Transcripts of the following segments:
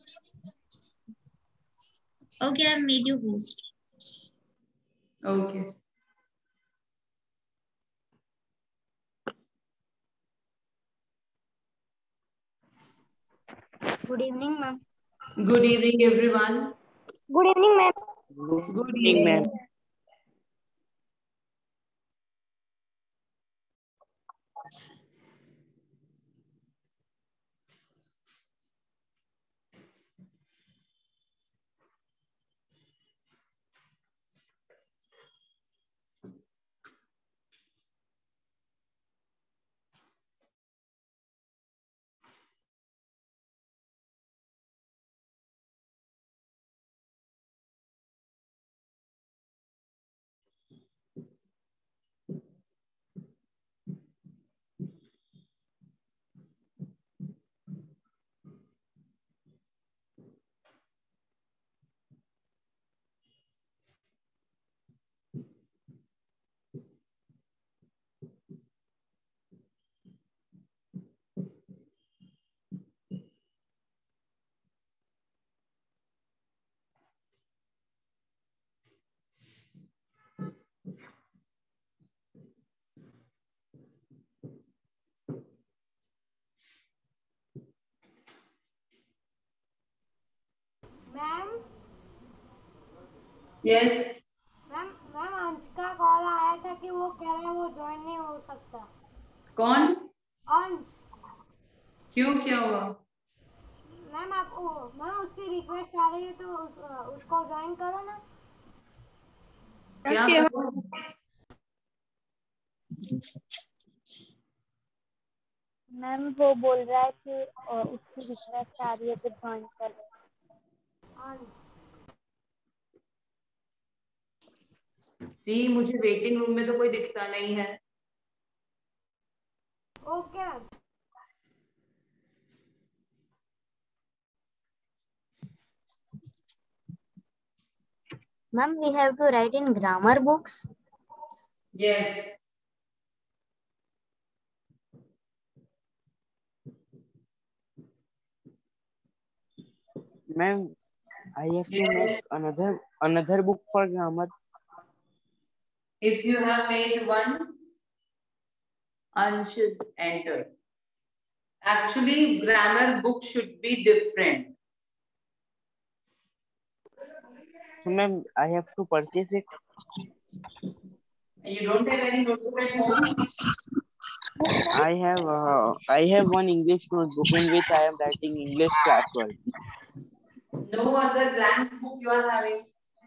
Okay, I've made you host. Okay. Good evening, ma'am. Good evening, everyone. Good evening, ma'am. Good evening. Ma'am Yes. Ma'am ma'am Ansh का call आया था कि वो कह रहा है वो ज्वाइन नहीं हो सकता। कौन? अंश। क्यों, क्या हुआ? मैम आप मैम उसकी रिक्वेस्ट आ रही है तो उसको ज्वाइन करो ना। क्या करो? मैम वो बोल रहा है कि उसकी रिक्वेस्ट आ रही है तो ज्वाइन कर लो। अंश सी, मुझे वेटिंग रूम में तो कोई दिखता नहीं है। Okay ma'am. Ma'am, we have to write in grammar books. Yes. Ma'am, I have to Yes. make another book for grammar. If you have made one, Ansh should enter. Actually, grammar book should be different. So, ma'am, I have to purchase it. You don't have any notebook at home? I have one English notebook in which I am writing English classwork. No other blank book you are having?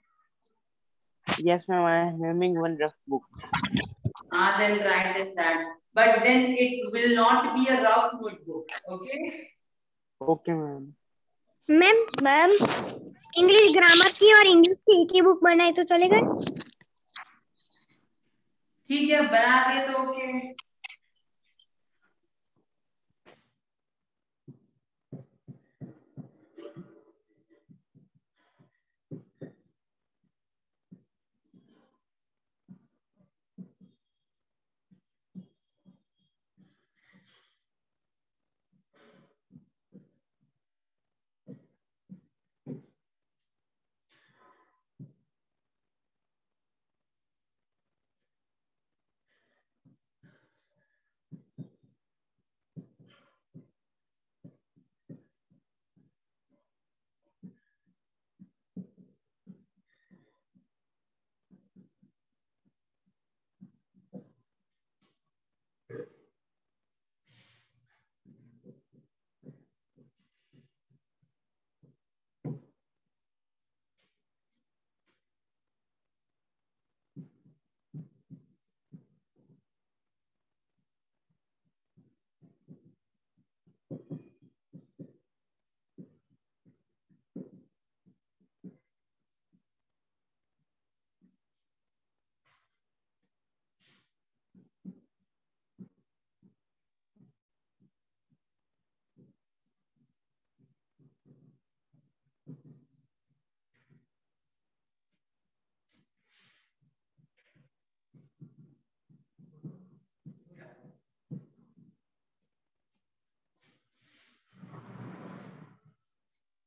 Yes, ma'am, I am having one rough book. Then write as that. But then it will not be a rough notebook. Okay? Okay, ma'am. Ma'am English grammar की और English की एक ही book बनाए तो चलेगा? ठीक है, बना दे तो okay.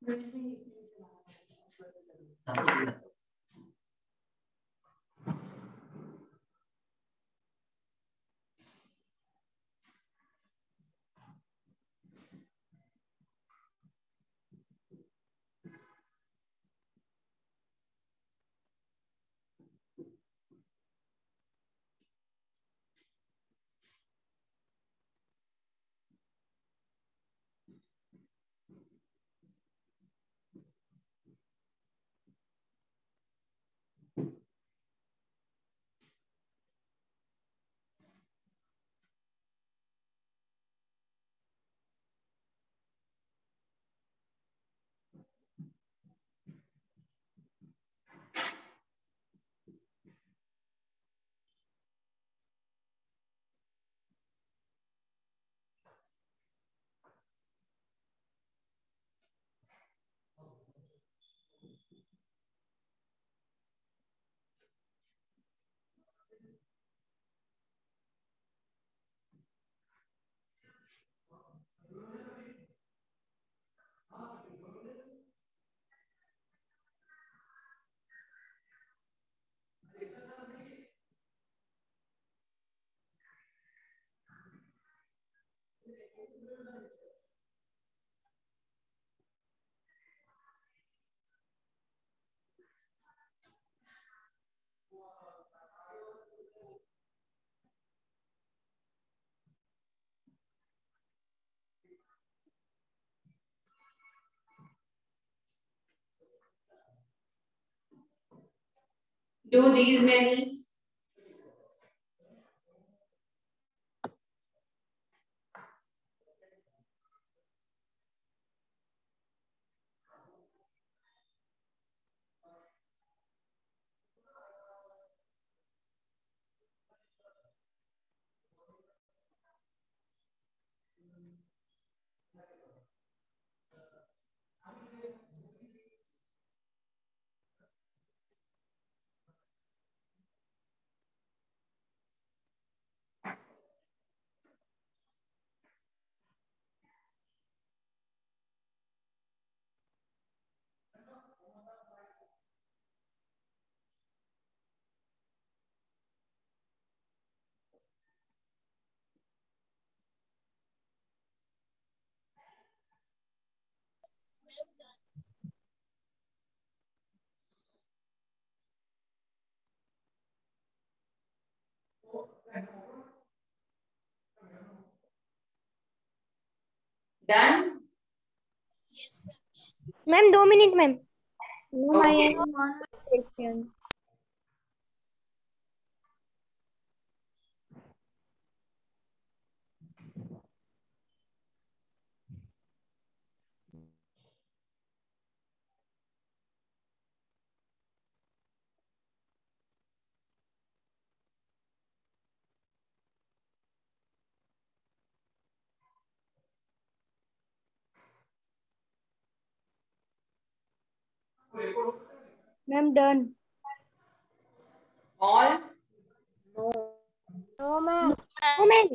Do these many. Done? Ma'am 2 minute ma'am. Okay. Ma'am done. All? No ma'am. Ma'am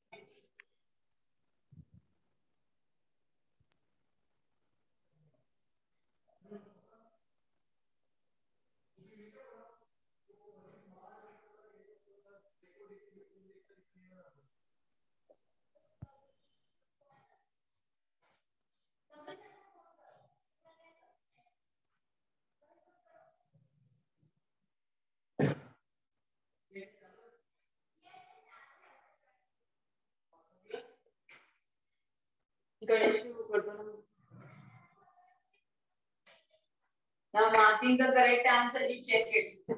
Ganesh, you go to. Now marking the correct answer, you check it.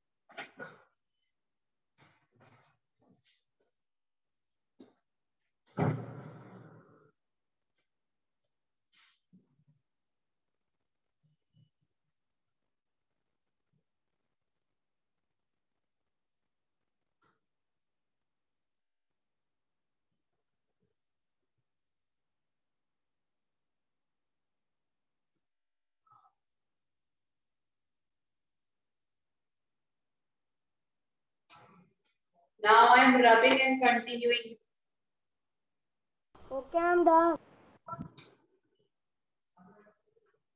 Now I am rubbing and continuing. Okay ma'am done.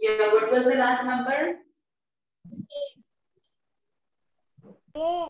Yeah, what was the last number? A.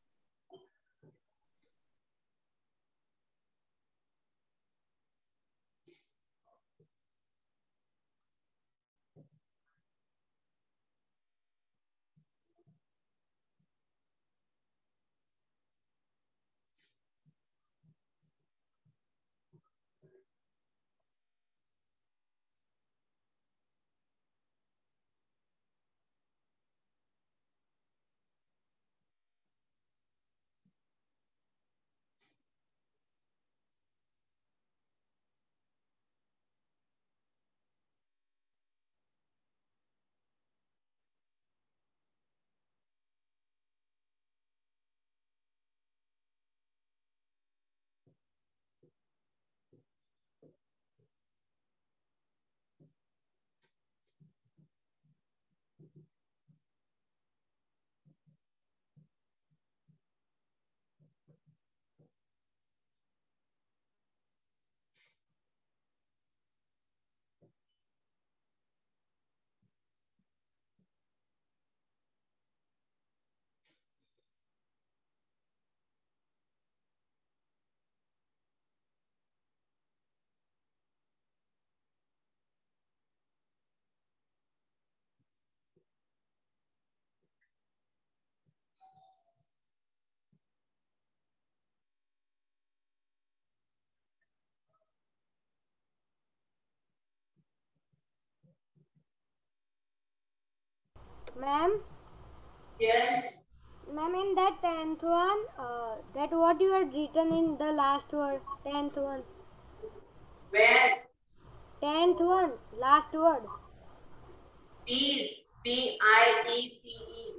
Ma'am, Yes. ma'am, in that 10th one, that what you had written in the last word, 10th one. Where? 10th one, last word. Peace. Piece.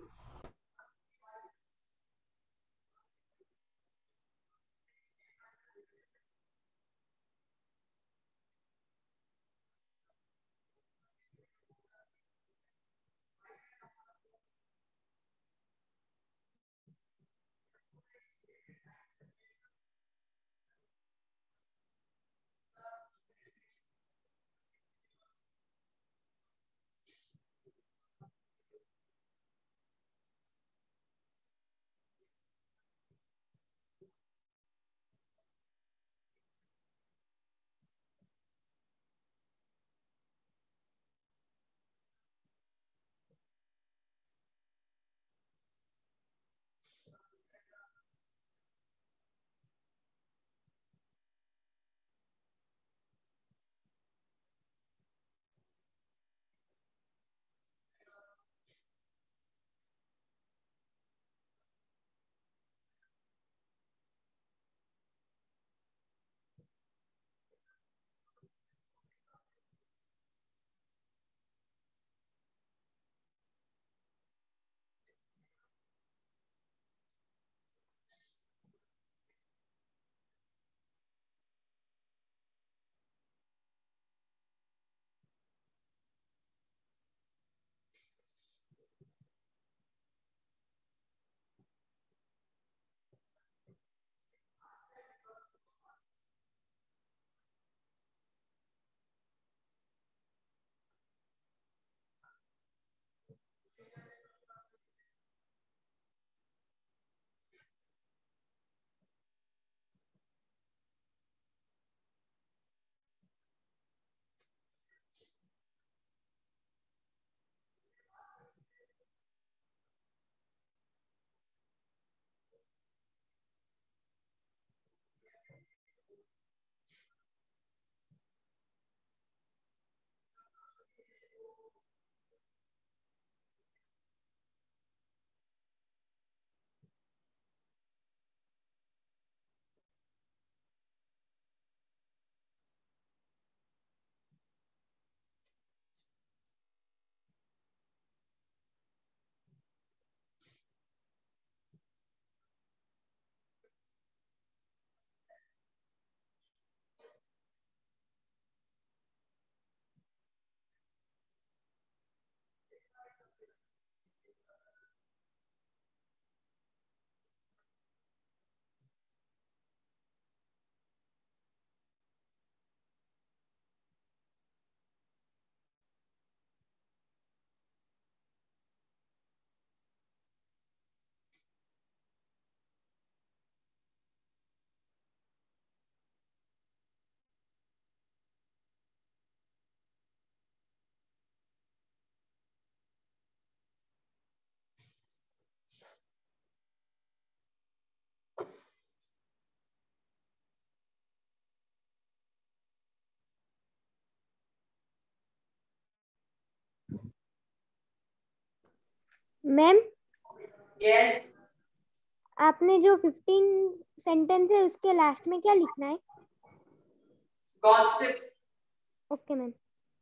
Ma'am Yes. आपने जो 15 sentence है उसके last में क्या लिखना है? Gossip. ओके मैम।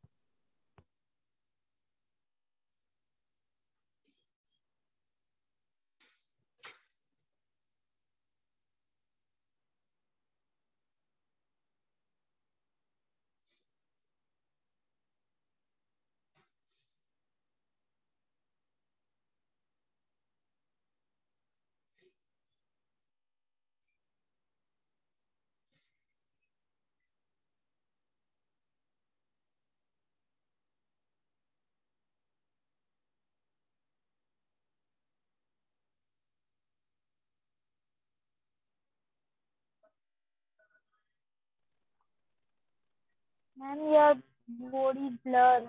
Ma'am your body blur.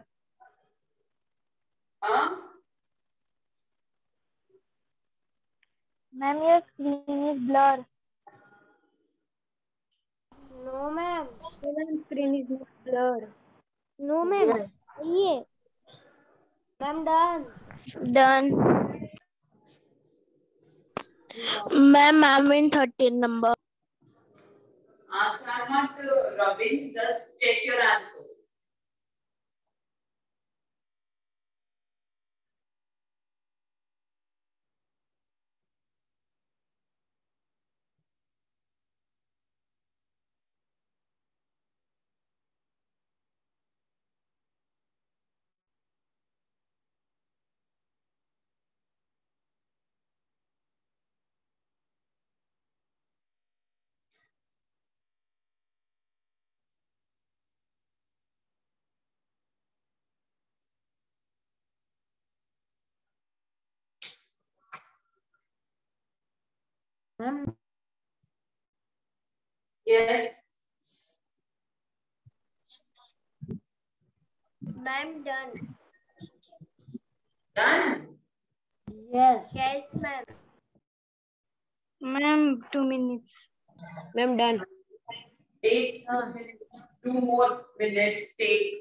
Huh? Ma'am, your screen is blur. No ma'am, screen is not blur. No ma'am, ये ma'am done. Done. Ma'am, I'm in 13 number. Answer. I'm not rubbing. Just check your answers. Ma'am Yes. Ma'am done. Done. Yes ma'am. Ma'am, 2 minutes. Ma'am done. Take 2 minutes. 2 more minutes. Take.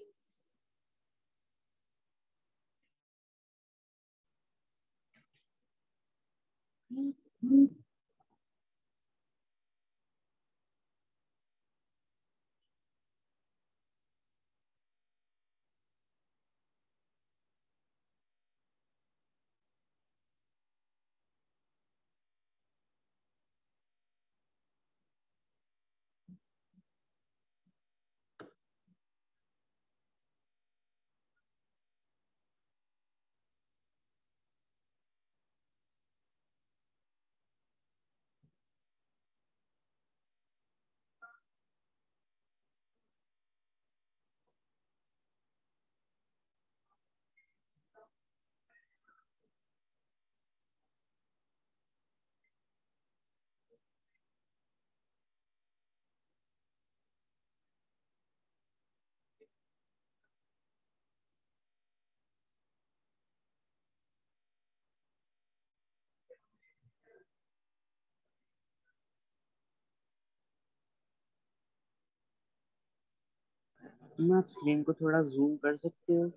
तुम आप screen को थोड़ा zoom कर सकते हो?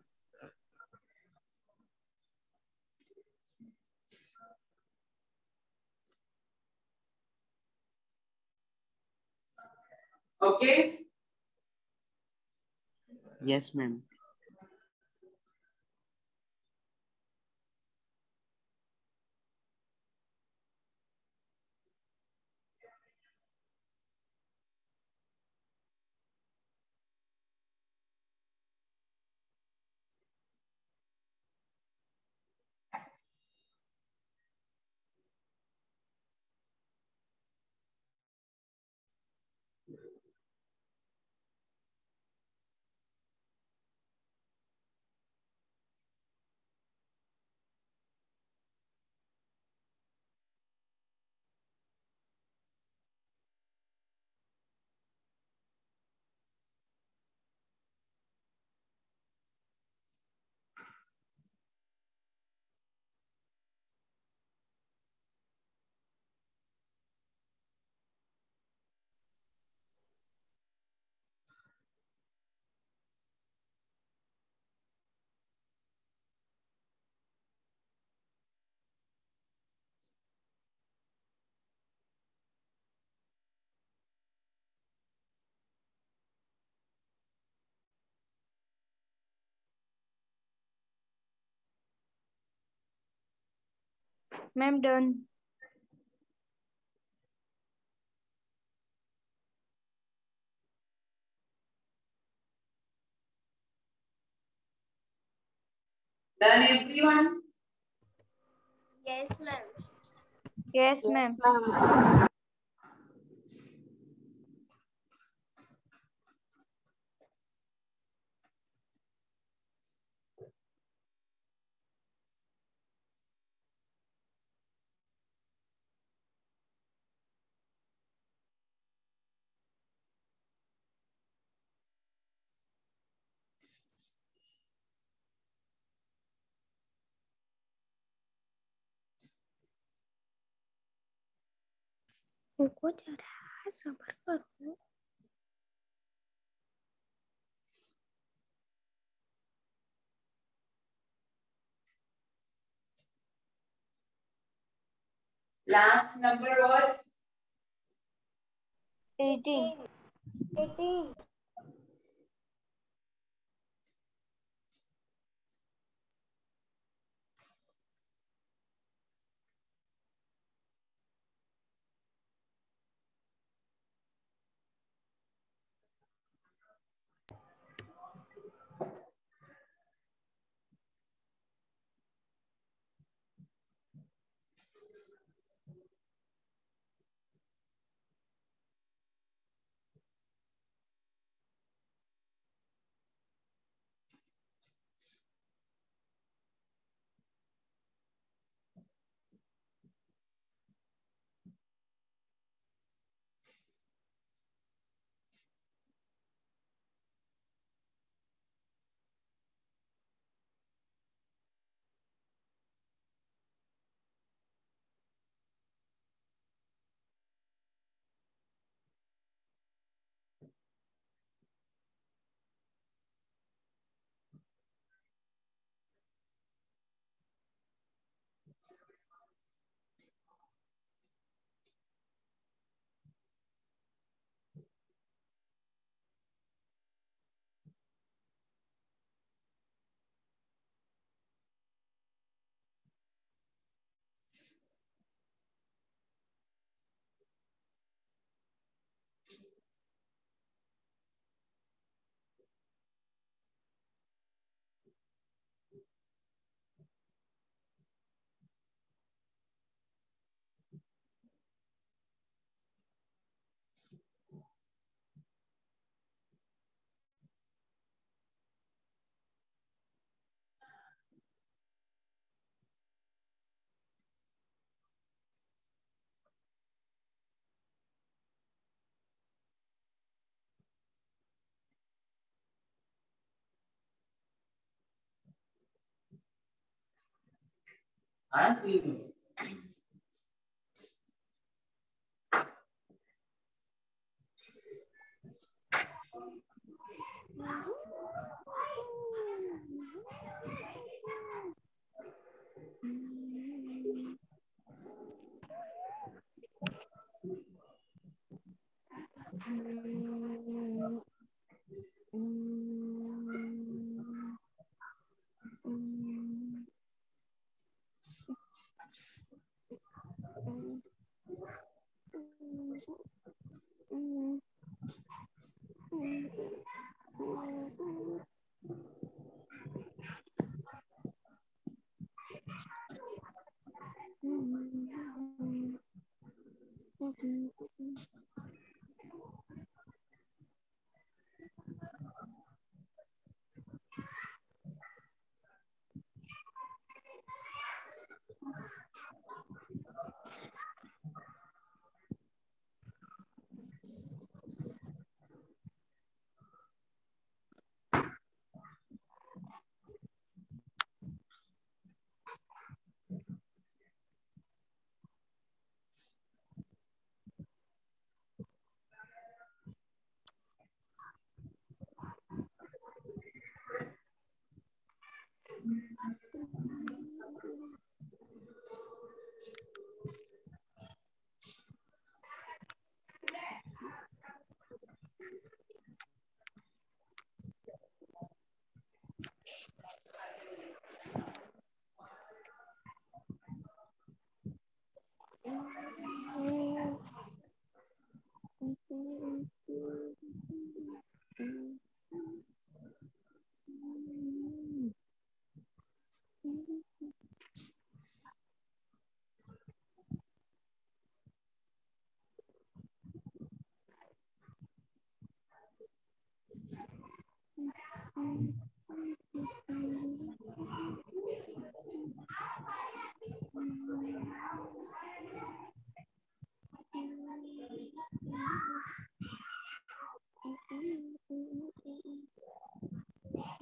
Okay. Yes ma'am. Ma'am done. Done everyone? Yes, ma'am. Yes ma'am. रुको जरा, सब्र करो। Last number was 18। 18.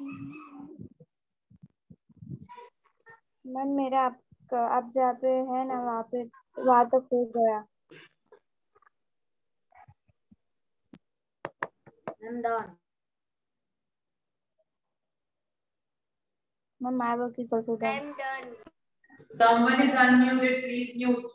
मैम मेरा आप जहाँ पे है ना वहाँ तक हो गया। I'm done. Ma'am, my work is also done. I'm done. Someone is unmuted. Please mute.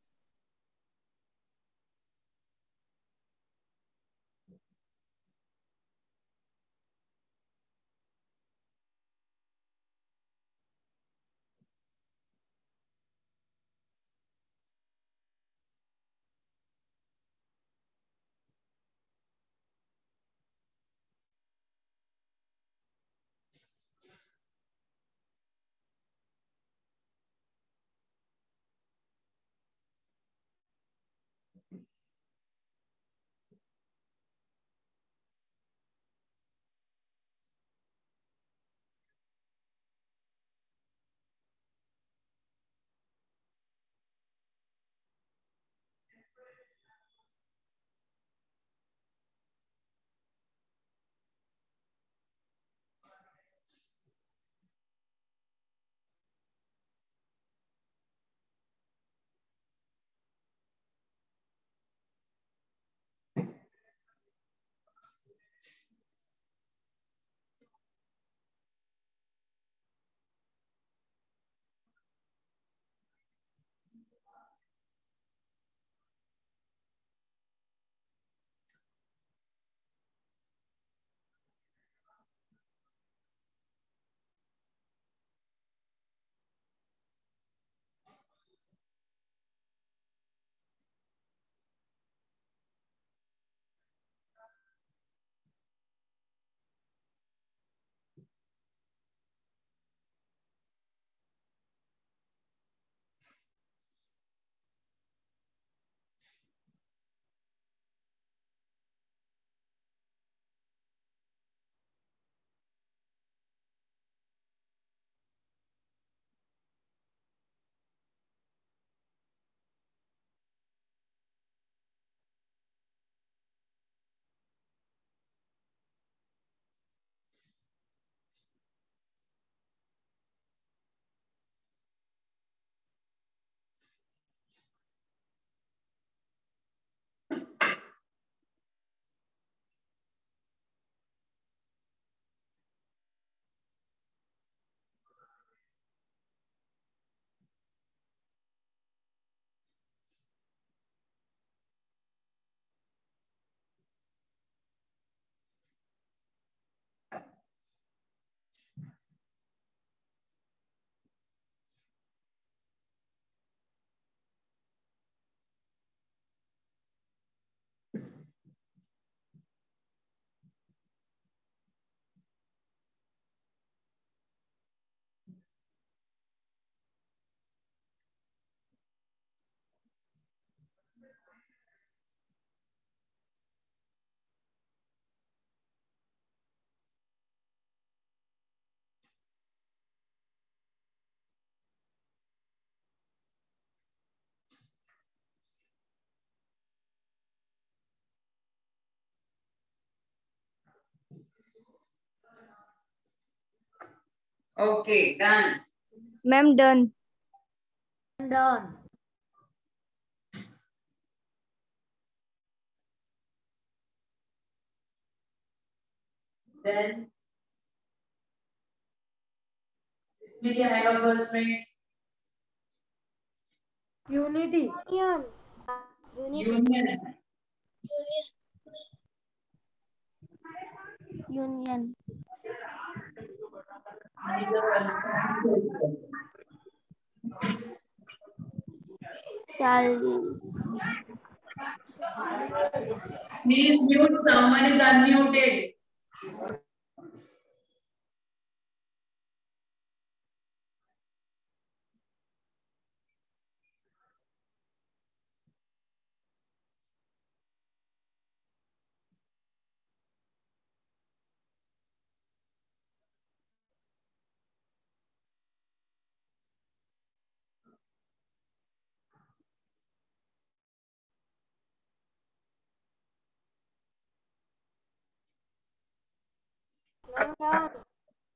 Okay, done. Ma'am, done. I'm done. Then इसमें क्या आएगा फर्स्ट में? Unity. Union. Union. Union. Child. Please mute. Someone is unmuted. I'm done.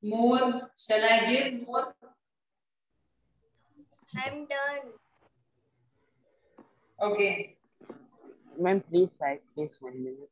More. Shall I give more? I'm done. Okay. Ma'am, please write this 1 minute.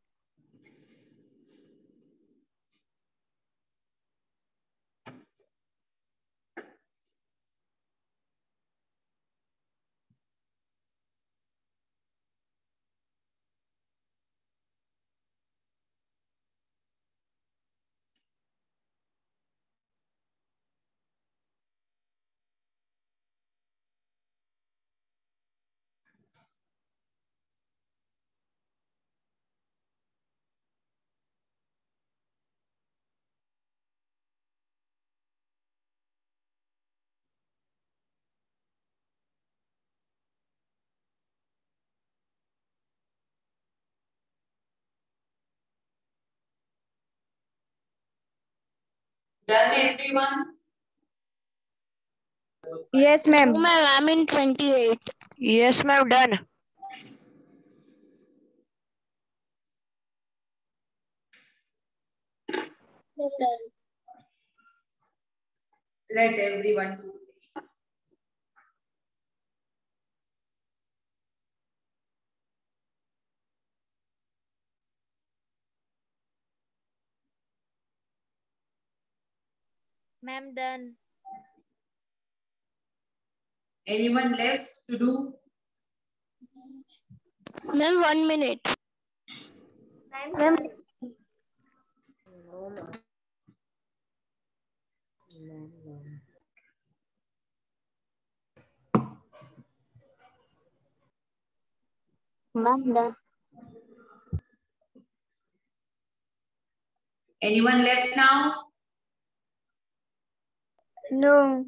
Done, everyone? Yes, ma'am. Ma'am, I'm in 28. Yes, ma'am. Done. Let everyone do. Ma'am, done. Anyone left to do? Ma'am, 1 minute. Ma'am. Ma'am, done. Anyone left now? No.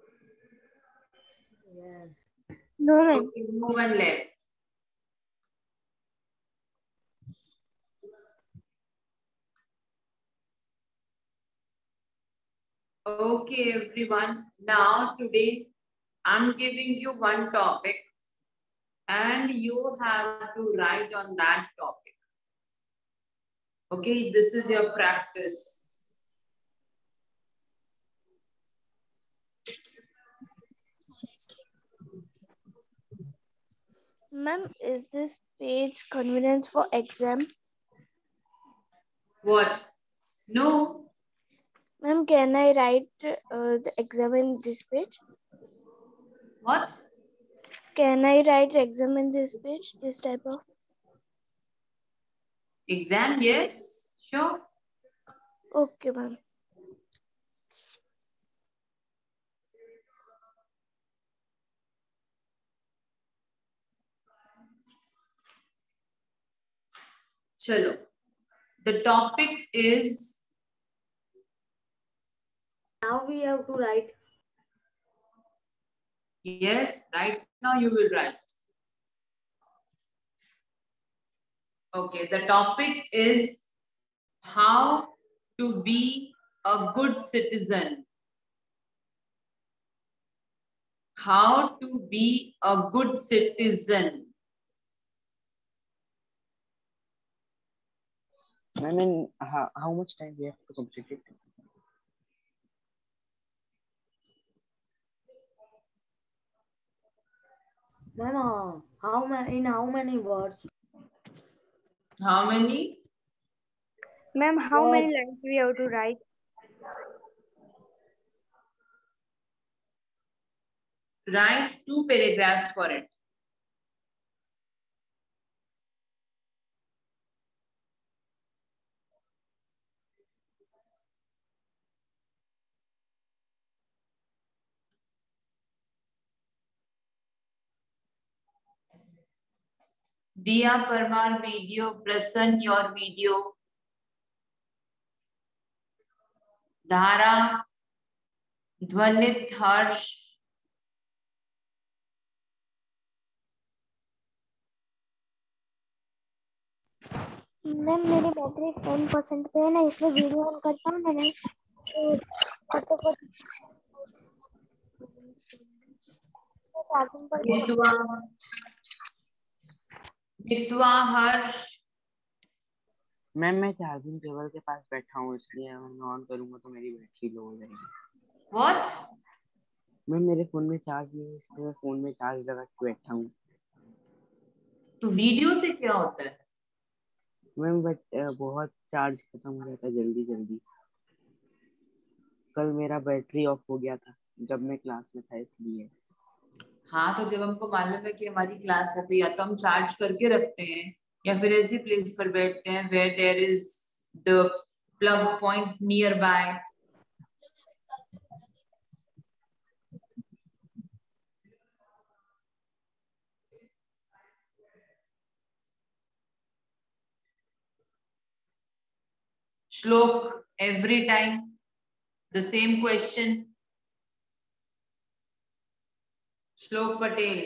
No, ma'am. Okay, no one left. Okay, everyone. Now, today, I'm giving you one topic and you have to write on that topic. Okay, this is your practice. Ma'am, is this page convenient for exam? What? No. Ma'am, can I write the exam in this page? What? Can I write exam in this page? This type of? Exam? Yes, sure. Okay, ma'am. Chalo. The topic is. Now we have to write. Yes, right now you will write. Okay, the topic is how to be a good citizen. How to be a good citizen. I mean, how much time we have to complete it? Ma'am, in how many words? How many? Ma'am, how many lines we have to write? Write 2 paragraphs for it. Diya Parmar video, Prasann your video. Dhara, Dhwanit Harsh. Ma'am मेरी battery 10% पे है ना, इसलिए video on करता हूँ मैंने तो charging पर Mitwa Harsh. मैम मैं चार्जिंग टेबल के पास बैठा हूँ, इसलिए मैं ऑन करूंगा तो मेरी बैटरी लो हो जाएगी। व्हाट? मैम मेरे फोन में चार्ज नहीं है, इसलिए मैं फोन में चार्ज लगा के बैठा हूँ। तो वीडियो से क्या होता है? मैम बट बहुत चार्ज खत्म हो जाता है जल्दी जल्दी। कल मेरा बैटरी ऑफ हो गया था जब मैं क्लास में था, इसलिए। हाँ, तो जब हमको मालूम है कि हमारी क्लास है तो या तो हम चार्ज करके रखते हैं या फिर ऐसी प्लेस पर बैठते हैं where there is the plug point nearby. Shlok, every time the same question. Shlok Patel.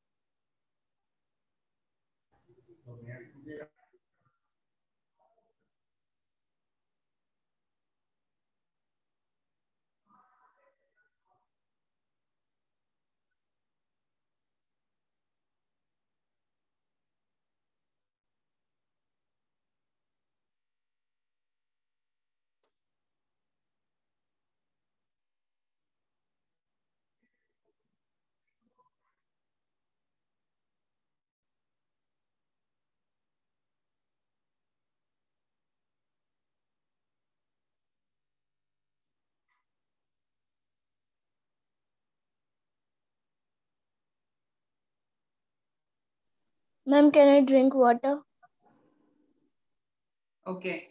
Ma'am, can I drink water? Okay.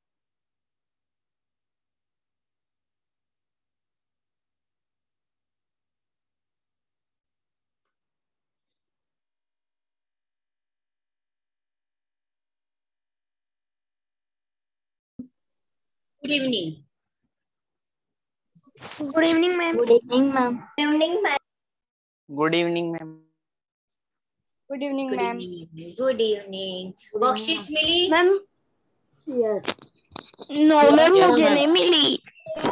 Good evening. Good evening, ma'am. Good evening, ma'am. Good evening, ma'am. Good evening ma'am. Good evening Good ma'am. evening. Good evening. Worksheets मिली? Ma'am, Yes. no, ma'am, Yes, मुझे ma'am. नहीं मिली।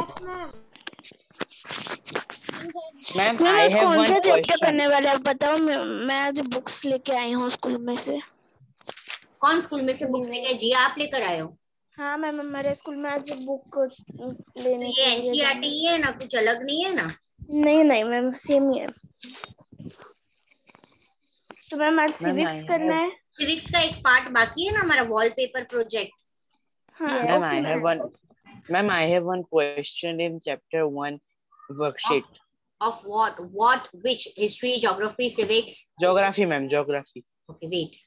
Ma'am ma'am आई आज have कौन one सा chapter question. करने वाले आप बताओ। मैं आज बुक्स लेके आई हूँ स्कूल में से। कौन स्कूल में से बुक्स लेके जी आप लेकर आए हो? हाँ मैम, हमारे स्कूल में आज बुक तो लेने ये के लिए एनसीईआरटी ही है ना, कुछ अलग नहीं है ना? नहीं नहीं मैम, सेम ही है। तो मैम आज मैम सिविक्स करना है। सिविक्स का एक पार्ट बाकी है ना, हमारा वॉलपेपर प्रोजेक्ट। हाँ ma'am okay ma'am I have one question in chapter 1 worksheet. Of what? What? Which? History, geography, civics? Geography ma'am, geography. Okay, wait.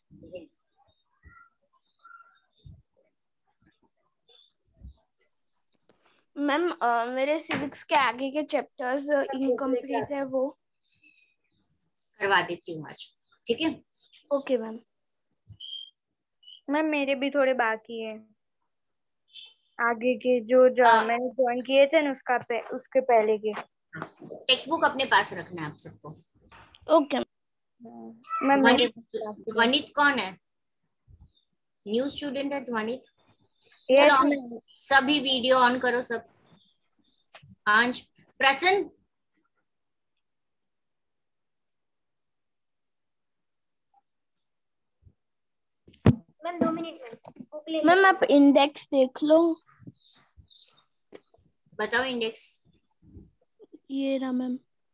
Ma'am मेरे सिविक्स के आगे के चैप्टर्स इनकम्प्लीट है, वो करवा देती हूँ आज, ठीक है? ओके मैम। मैम मेरे भी थोड़े बाकी है, आगे के जो मैंने ज्वाइन किए थे ना उसके पहले के। टेक्स्ट बुक अपने पास रखना है आप सबको। ओके मैम मेरे ध्वनित कौन है? न्यू स्टूडेंट है ध्वनित? यस चलो मैम। सभी वीडियो ऑन करो सब। Ansh, Prasanna, ma'am 2 minute ma'am आप इंडेक्स देख लो। बताओ इंडेक्स। ये रहा मैम।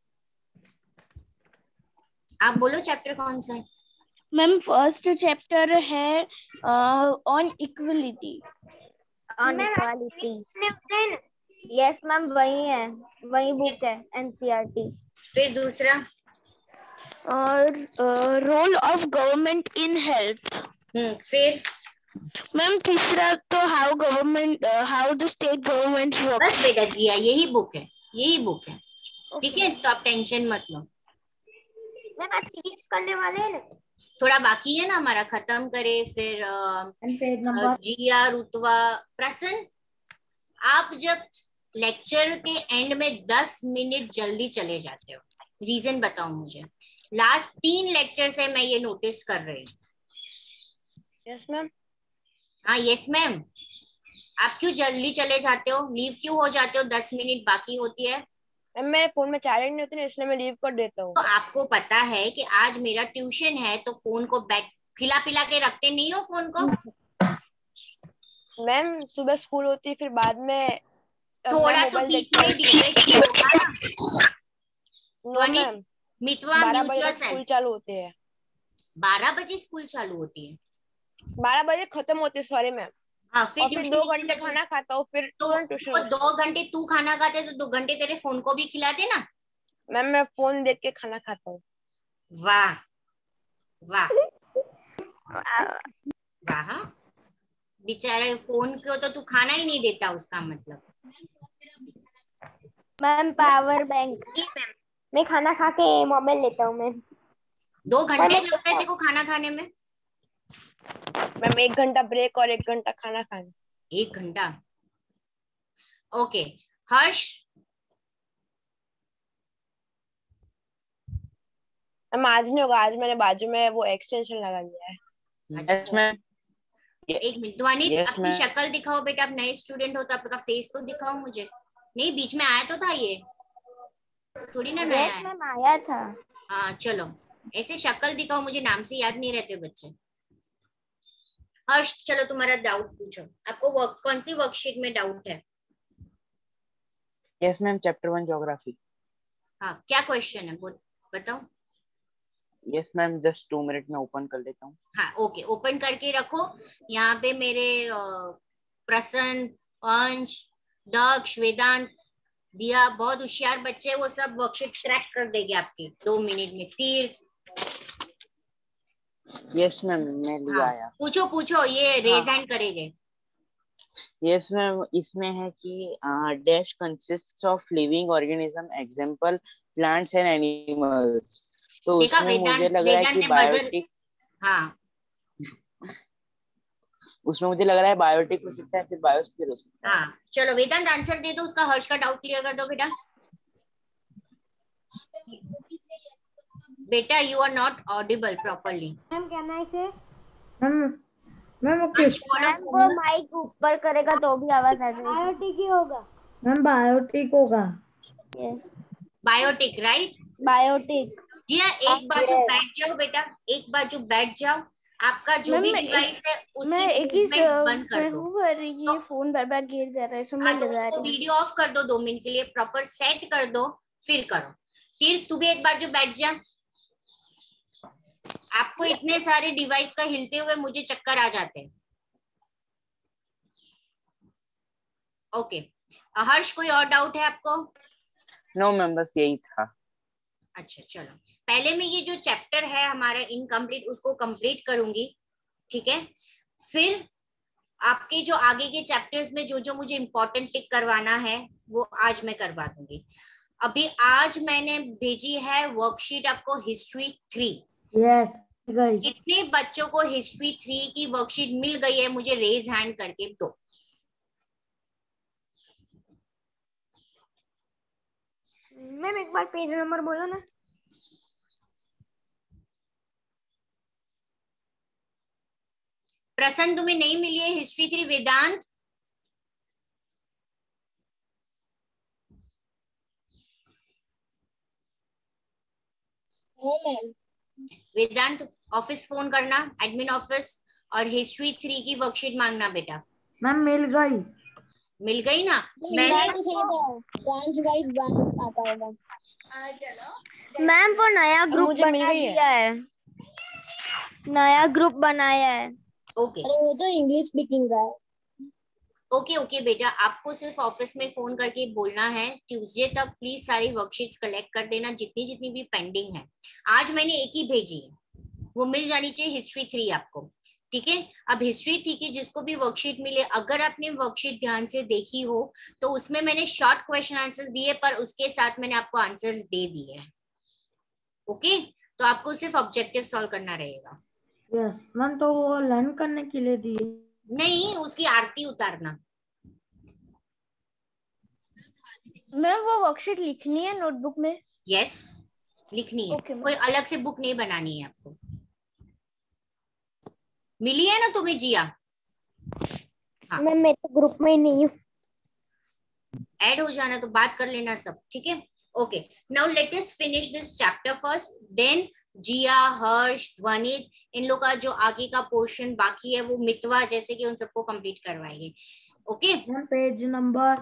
आप बोलो चैप्टर कौन सा है? मैम फर्स्ट चैप्टर है on equality. On equality. Yes ma'am, वही है, वही बुक है एनसीईआरटी। फिर दूसरा? और role of government in health. फिर? मैम तीसरा तो how the state government work. बस बेटा जिया, यही बुक है, यही बुक है, ठीक है? तो आप टेंशन मत लो। मैम आज सिविक्स करने वाले हैं ना? थोड़ा बाकी है ना हमारा, खत्म करे फिर। जिया, रुतवा, प्रसन्न, आप जब लेक्चर के एंड में 10 मिनट जल्दी चले जाते हो, रीजन बताओ मुझे। लास्ट 3 लेक्चर से मैं ये नोटिस कर रही हूँ। Yes ma'am. हाँ यस मैम। आप क्यों जल्दी चले जाते हो? लीव क्यों हो जाते हो? 10 मिनट बाकी होती है। मेरे फोन में चार्जिंग नहीं होती ना, इसलिए मैं लीव कर देता हूँ। तो आपको पता है कि आज मेरा ट्यूशन है, तो फोन को बैक खिला पिला के रखते नहीं हो फोन को? मैम सुबह स्कूल होती है, फिर बाद में थोड़ा तो मोबाइल बीच देखती में डिस्ट्रैक्शन होगा ना। नो ध्वनि, मैम, मितवा 12 म्यूट बजे तक स्कूल योरसेल्फ। चालू होते हैं। 12 बजे स्कूल चालू होती है? 12 बजे खत्म होती है, सॉरी मैम। हाँ, फिर और फिर ट्यूशन 2 कितने घंटे बजे? खाना खाता हूँ, फिर तो तुरंत ट्यूशन वो होता 2 घंटे तू खाना खाते तो 2 घंटे तेरे फोन को भी खिला दे ना। है। मैम मैं फोन देख के खाना खाता हूँ। वाह वाह वाह, बेचारे फोन को तो तू खाना ही नहीं देता, उसका मतलब। मैम पावर बैंक, मैं खाना खा के मोबाइल लेता हूँ मैं। 2 घंटे लगते हैं तेरे को खाना खाने में? मैम 1 घंटा ब्रेक और 1 घंटा खाना खाने। 1 घंटा, ओके। हर्ष? मैम आज नहीं होगा, आज मैंने बाजू में वो एक्सटेंशन लगा लिया है। Yes ma'am. एक मिनट, ध्वनि Yes, अपनी ma'am. शक्ल दिखाओ बेटा, आप नए स्टूडेंट हो तो आपका फेस तो दिखाओ मुझे। नहीं, बीच में आया तो था, ये थोड़ी ना नया है। मैम आया था। हाँ चलो, ऐसे शक्ल दिखाओ मुझे, नाम से याद नहीं रहते बच्चे। हर्ष चलो तुम्हारा डाउट पूछो, आपको कौन सी वर्कशीट में डाउट है? Yes ma'am, chapter 1 geography. हाँ, क्या क्वेश्चन है वो बताओ। यस मैम, जस्ट 2 मिनट में ओपन कर लेता हूँ। हाँ ओके, ओपन करके रखो। यहाँ पे मेरे प्रसन्न, अंश, दक्ष, वेदांत, दिया, बहुत होशियार बच्चे, वो सब वर्कशीट क्रैक कर देंगे आपकी 2 मिनट में। तीर्थ? यस मैम, मैं लिया आया। पूछो पूछो, ये रेज हैंड करेंगे। यस मैम, इसमें है कि dash consists of living organism, example plants and animals. तो देखा उसमें मुझे वेदांत, लग रहा है वेदांत कि ने बजर, बायोटिक, हाँ उसमें मुझे लग रहा है बायोटिक हो सकता है, फिर बायोस्फीयर हो सकता है। हाँ चलो वेदांत आंसर दे दो उसका, हर्ष का डाउट क्लियर कर दो बेटा। बेटा you are not audible properly. Ma'am can I say? Ma'am okay. Ansh बोलो। मैम वो माइक ऊपर करेगा तो भी आवाज आ जाएगी। बायोटिक ही होगा मैम, बायोटिक होगा। Yes, biotic right? बायोटिक। जी हाँ, एक बाजू बैठ जाओ बेटा, एक बाजू बैठ जाओ। आपका जो भी डिवाइस है उसकी मूवमेंट बंद कर दो। ये फोन बार बार गिर जा रहा है, तो मैं हाँ तो लगा उसको रही हूँ। वीडियो ऑफ कर दो 2 मिनट के लिए, प्रॉपर सेट कर दो, फिर करो। फिर तू भी एक बाजू बैठ जा। आपको इतने सारे डिवाइस का हिलते हुए मुझे चक्कर आ जाते हैं। ओके हर्ष, कोई और डाउट है आपको? नो मैम, बस यही था। अच्छा चलो, पहले मैं ये जो चैप्टर है हमारा इनकम्प्लीट उसको कंप्लीट करूंगी, ठीक है? फिर आपके जो आगे के चैप्टर्स में जो जो मुझे इम्पोर्टेंट टिक करवाना है वो आज मैं करवा दूंगी। अभी आज मैंने भेजी है वर्कशीट आपको हिस्ट्री 3। यस, कितने बच्चों को हिस्ट्री 3 की वर्कशीट मिल गई है मुझे रेज हैंड करके दो। मैम एक बार पेज नंबर बोलो ना। प्रसन्न तुम्हें नहीं मिली है history 3? Vedant? Vedant office phone करना, एडमिन ऑफिस, और हिस्ट्री 3 की वर्कशीट मांगना बेटा। मैम मिल गई। मिल गई ना? मैंने तो सही था, ब्रांच वाइज ब्रांच आता होगा। मैम वो नया ग्रुप बना दिया है, नया ग्रुप बनाया है। ओके अरे वो तो इंग्लिश स्पीकिंग का है। ओके ओके बेटा, आपको सिर्फ ऑफिस में फोन करके बोलना है ट्यूसडे तक प्लीज सारी वर्कशीट्स कलेक्ट कर देना, जितनी जितनी भी पेंडिंग है। आज मैंने एक ही भेजी है, वो मिल जानी चाहिए हिस्ट्री 3 आपको, ठीक है? अब हिस्ट्री 3 की जिसको भी वर्कशीट मिले, अगर आपने वर्कशीट ध्यान से देखी हो तो उसमें मैंने शॉर्ट क्वेश्चन आंसर्स दिए, पर उसके साथ मैंने आपको आंसर्स दे दिए हैं। ओके, तो आपको सिर्फ ऑब्जेक्टिव सॉल्व करना रहेगा। यस मैम, तो वो लर्न करने के लिए दिए नहीं, उसकी आरती उतारना। मैम वो वर्कशीट लिखनी है नोटबुक में? यस लिखनी है, कोई अलग से बुक नहीं बनानी है आपको। मिली है ना तुम्हें जिया? हाँ। मैं तो ग्रुप में ही नहीं हूँ। ऐड हो जाना तो बात कर लेना सब, ठीक है? Okay, now let us finish this chapter first. Then जिया, हर्ष, ध्वनित, इन लोग का जो आगे का पोर्शन बाकी है वो मितवा जैसे कि उन सबको कंप्लीट करवाएंगे. Okay. Page number.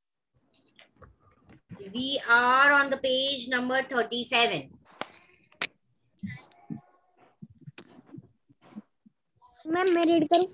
We are on the page number 37. Ma'am मैं रीड करूं?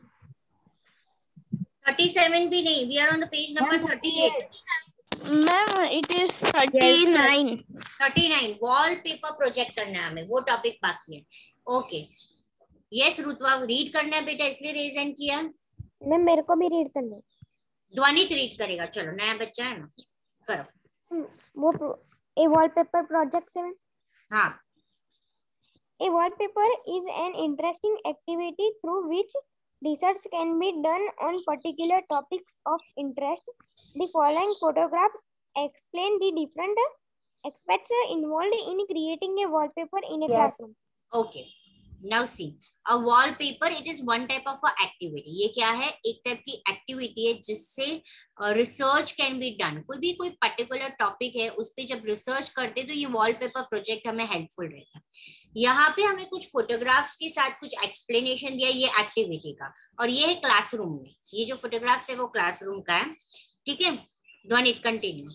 37 भी नहीं. We are on the page number 38. Ma'am it is 39. 39 wallpaper project करना है हमें, वो टॉपिक बाकी है. ओके यस रुतवा, रीड करना है बेटा, इसलिए रेज हैंड किया. मैम मेरे को भी रीड करना है. ध्वनित रीड करेगा. चलो नया बच्चा है ना, करो. वो ए वॉलपेपर प्रोजेक्ट से. हाँ. A wallpaper is an interesting activity through which research can be done on particular topics of interest. The following photographs explain the different aspects involved in creating a wallpaper in a classroom. Okay. Now see, a wallpaper it is one type of a activity. ये क्या है? एक type की activity है जिससे research can be done. कोई particular topic है उस पे जब रिसर्च करते तो ये वॉलपेपर प्रोजेक्ट हमें हेल्पफुल रहता है. यहाँ पे हमें कुछ फोटोग्राफ्स के साथ कुछ एक्सप्लेनेशन दिया ये एक्टिविटी का, और ये है क्लासरूम में. ये जो फोटोग्राफ्स है वो क्लासरूम का है. ठीक है Dhwanit, continue.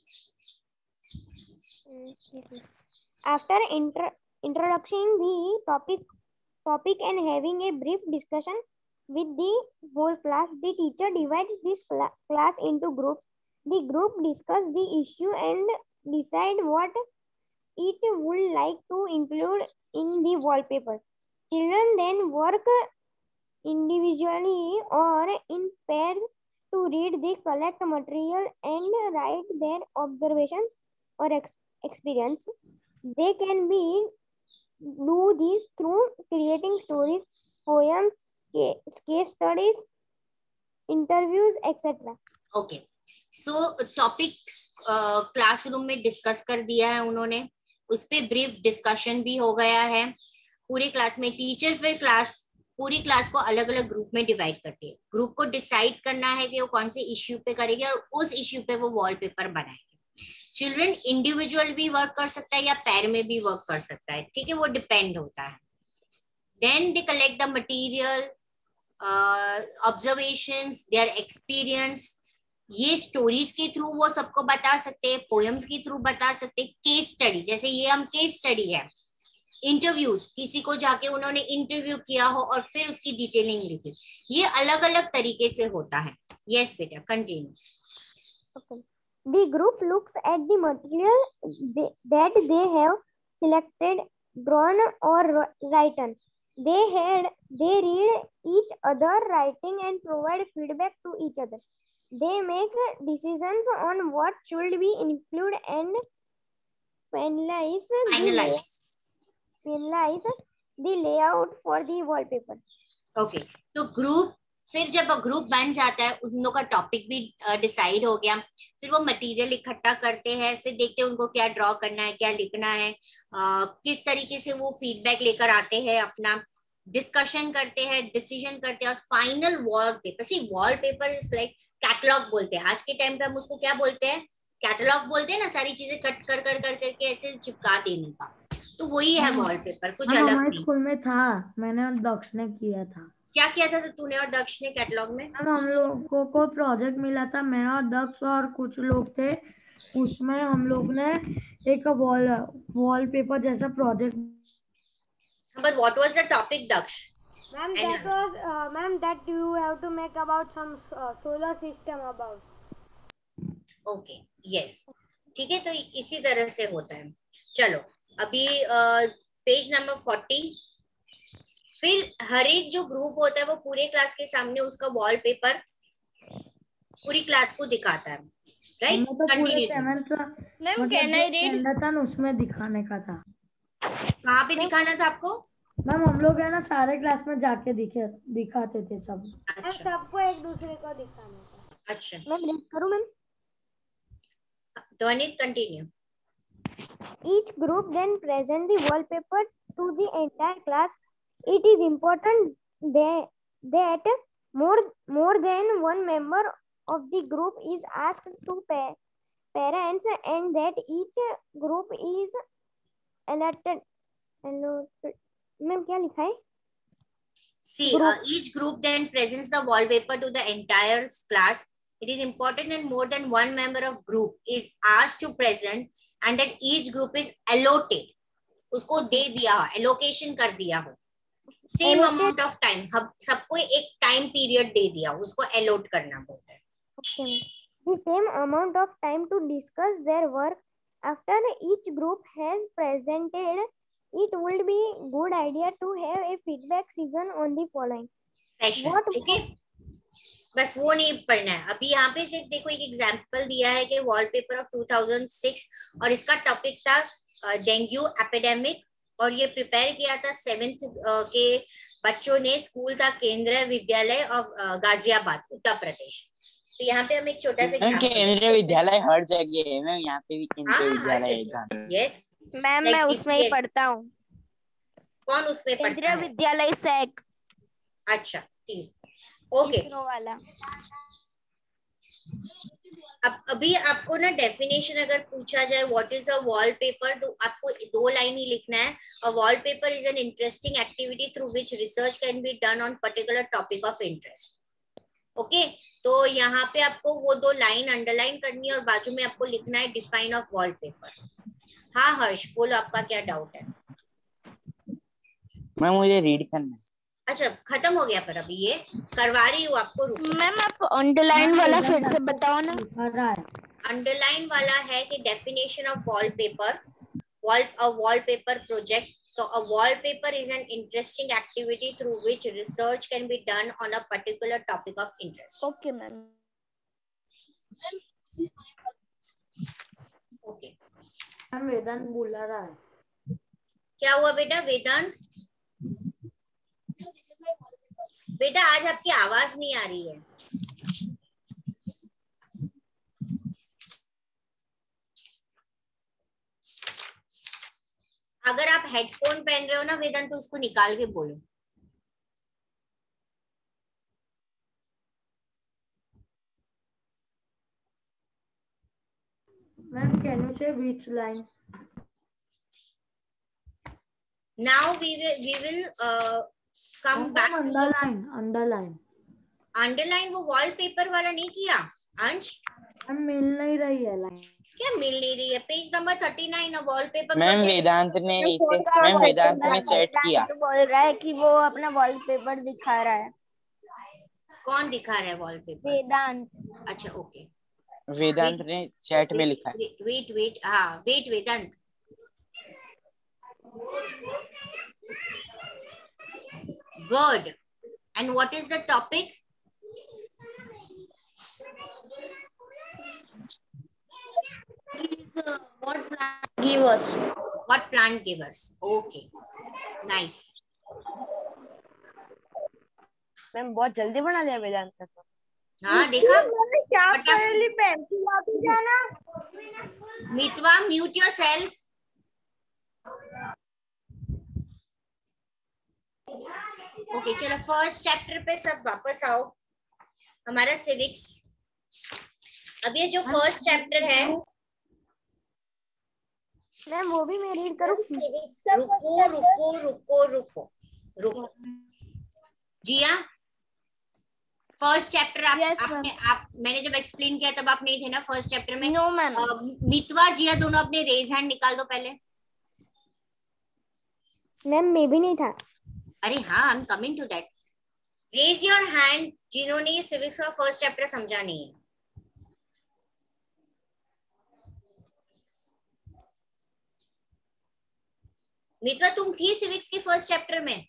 After introducing the topic and having a brief discussion with the whole class, the teacher divides this class into groups. The group discuss the issue and decide what it would like to include in the wallpaper. Children then work individually or in pairs to read the collect material and write their observations or experience. They can do this through creating stories, poems, case studies, interviews, etc. Okay. So topics classroom में discuss कर दिया है उन्होंने, उस पे brief discussion भी हो गया है पूरे क्लास में. टीचर फिर पूरी क्लास को अलग अलग ग्रुप में डिवाइड करती है. ग्रुप को डिसाइड करना है कि वो कौन से इश्यू पे करेगी और उस इश्यू पे वो वॉलपेपर बनाएंगे. चिल्ड्रन इंडिविजुअल भी वर्क कर सकता है या पैर में भी वर्क कर सकता है. ठीक है, वो डिपेंड होता है. Then they collect the material, observations, their experience. ये स्टोरीज के थ्रू वो सबको बता सकते हैं, पोएम्स के थ्रू बता सकते हैं, केस स्टडी जैसे ये हम केस स्टडी है. इंटरव्यूज, किसी को जाके उन्होंने इंटरव्यू किया हो और फिर उसकी डिटेलिंग लिखी. ये अलग अलग तरीके से होता है. यस बेटा, continue. Okay. The group looks at the material that they have selected, drawn or written. They read each other writing and provide feedback to each other. They make decisions on what should be included and finalize the layout for the wallpaper. Okay. तो group, फिर जब group बन जाता है उन लोगों का topic भी डिसाइड हो गया, फिर वो मटेरियल इकट्ठा करते हैं, फिर देखते हैं उनको क्या ड्रॉ करना है, क्या लिखना है, किस तरीके से वो फीडबैक लेकर आते हैं, अपना डिस्कशन करते हैं, डिसीजन करते हैं, और final wallpaper. See wallpaper is like catalogue बोलते हैं. आज के टाइम पे हम उसको क्या बोलते हैं? कैटलॉग बोलते हैं ना, सारी चीजें कट कर करके ऐसे चिपका देने का. तो वही है वॉलपेपर, कुछ अलग नहीं. स्कूल में था, मैंने दक्ष ने किया था. क्या किया था तूने और दक्ष ने कैटलॉग में? हम लोगों को प्रोजेक्ट मिला था, मैं और दक्ष और कुछ लोग थे. उसमें हम लोग ने एक वॉलपेपर जैसा project. But what was the topic, Daksh? Ma'am, that was ma'am that you have to make about some solar system about. Okay, yes. ठीक है, तो इसी तरह से होता है. चलो अभी पेज नंबर 40. फिर हर एक जो ग्रुप होता है वो पूरे क्लास के सामने उसका वॉलपेपर पूरी क्लास को दिखाता है. Right, continue. Ma'am can I read? उसमें दिखाने का था. कहाँ पे दिखाना था आपको? मैम हम लोग है ना सारे क्लास में जाके दिखाते थे सब. अच्छा, सबको एक दूसरे को दिखाना था. अच्छा, मैम रीड करूं? Ma'am Dhwanit, continue. Each group then present the wallpaper to the entire class. It is important that more than one member of the group is asked to parents and that each group is allotted. Ma'am क्या लिखा है? See, each group then presents the wallpaper to the entire class. It is important that more than one member of group is asked to present and that each group is allotted. उसको दे दिया हो, allocation कर दिया हो. Same amount of time. सबको एक time period दे दिया हो, उसको allot करना बोलते हैं. Okay. The same amount of time to discuss their work. After each group has presented, it would be good idea to have a feedback session on the following session. Okay? बस वो नहीं पढ़ना है. अभी यहाँ पे सिर्फ देखो एक एग्जांपल दिया है कि वॉलपेपर ऑफ 2006 और इसका टॉपिक था डेंगू एपिडेमिक और ये प्रिपेयर किया था 7th के बच्चों ने. स्कूल था केंद्रीय विद्यालय ऑफ गाजियाबाद उत्तर प्रदेश. तो यहाँ पे हम एक छोटा सा केंद्रीय विद्यालय हर जगह है मैम. यहाँ पे भी केंद्रीय विद्यालय है. यस मैम मैं उसमें ही पढ़ता हूँ. कौन उसमें पढ़ता है? केंद्रीय विद्यालय सैक. अच्छा ठीक. ओके वाला. अब अभी आपको ना डेफिनेशन अगर पूछा जाए व्हाट इज अ वॉलपेपर तो आपको 2 लाइन ही लिखना है. A wallpaper is an interesting activity through which research can be done on particular topic of interest. Okay तो यहाँ पे आपको वो 2 लाइन अंडरलाइन करनी है और बाजू में आपको लिखना है डिफाइन ऑफ वॉलपेपर. हाँ हर्ष बोलो आपका क्या डाउट है? मैम मुझे रीड करना है. अच्छा खत्म हो गया पर अभी ये करवा रही हूँ आपको. मैम आप अंडरलाइन वाला फिर से बताओ ना. अंडरलाइन वाला है कि definition of wallpaper. A wallpaper project. So a wallpaper is an interesting activity through which research can be done on a particular topic of interest. Okay, ma'am. Okay. Ma'am Vedant बुला रहा है. क्या हुआ बेटा वेदांत? बेटा आज आपकी आवाज नहीं आ रही है. अगर आप हेडफोन पहन रहे हो ना वेदांत तो उसको निकाल के बोलो. Ma'am can you say which line? Now we will come back. Underline वो वॉलपेपर वाला नहीं किया अंश? मिल नहीं रही है लाइन. क्या मिल नहीं रही है? Page number 39 wallpaper. Ma'am Vedant ने चैट किया. तो बोल रहा है कि वो अपना वॉलपेपर दिखा रहा है. कौन दिखा रहा है वॉलपेपर? वेदांत. अच्छा ओके. वेदांत ने चैट में लिखा है. वेट हाँ wait Vedant. Good. And what is the topic? What plant give us? What plant give us? Okay. Nice. Ma'am बहुत जल्दी बना लिया वेदांत का. हाँ देखा. क्या पहली पेंसिल आती जाना. Mitwa mute yourself. ओके चलो फर्स्ट चैप्टर पे सब वापस आओ. हमारा सिविक्स. अब ये जो फर्स्ट चैप्टर है मैम वो भी मैं रीड करूँ? रुको जिया. फर्स्ट चैप्टर मैंने जब एक्सप्लेन किया तब आप नहीं थे ना फर्स्ट चैप्टर में? No ma'am. मितवा जिया दोनों अपने रेज हैंड निकाल दो पहले. मैम मैं भी नहीं था. अरे हाँ I am coming to that. Raise your hand जिन्होंने ये सिविक्स का फर्स्ट चैप्टर समझा नहीं है. मित्वा तुम थी सिविक्स के फर्स्ट चैप्टर में?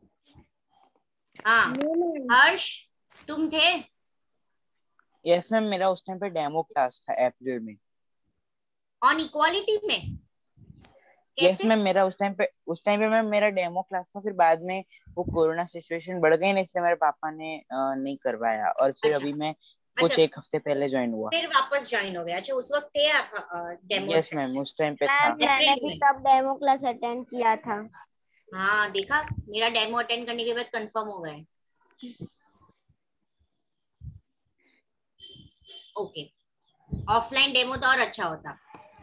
हाँ हर्ष तुम थे? यस मैम मेरा उस टाइम पे डेमो क्लास था अप्रैल में. ऑन इक्वालिटी में? यस मैम मेरा उस टाइम पे मैम मेरा डेमो क्लास था. फिर बाद में वो कोरोना सिचुएशन बढ़ गई ना इसलिए मेरे पापा ने नहीं करवाया और फिर अभी मैं कुछ एक हफ्ते पहले ज्वाइन हुआ. फिर वापस ज्वाइन हो गया. अच्छा उस वक्त थे आप डेमो? यस मैम उस टाइम पे था. मैंने भी तब डेमो क्लास अटेंड किया था. हाँ देखा मेरा डेमो अटेंड करने के बाद कंफर्म हो गए. ओके ऑफलाइन डेमो तो और अच्छा होता।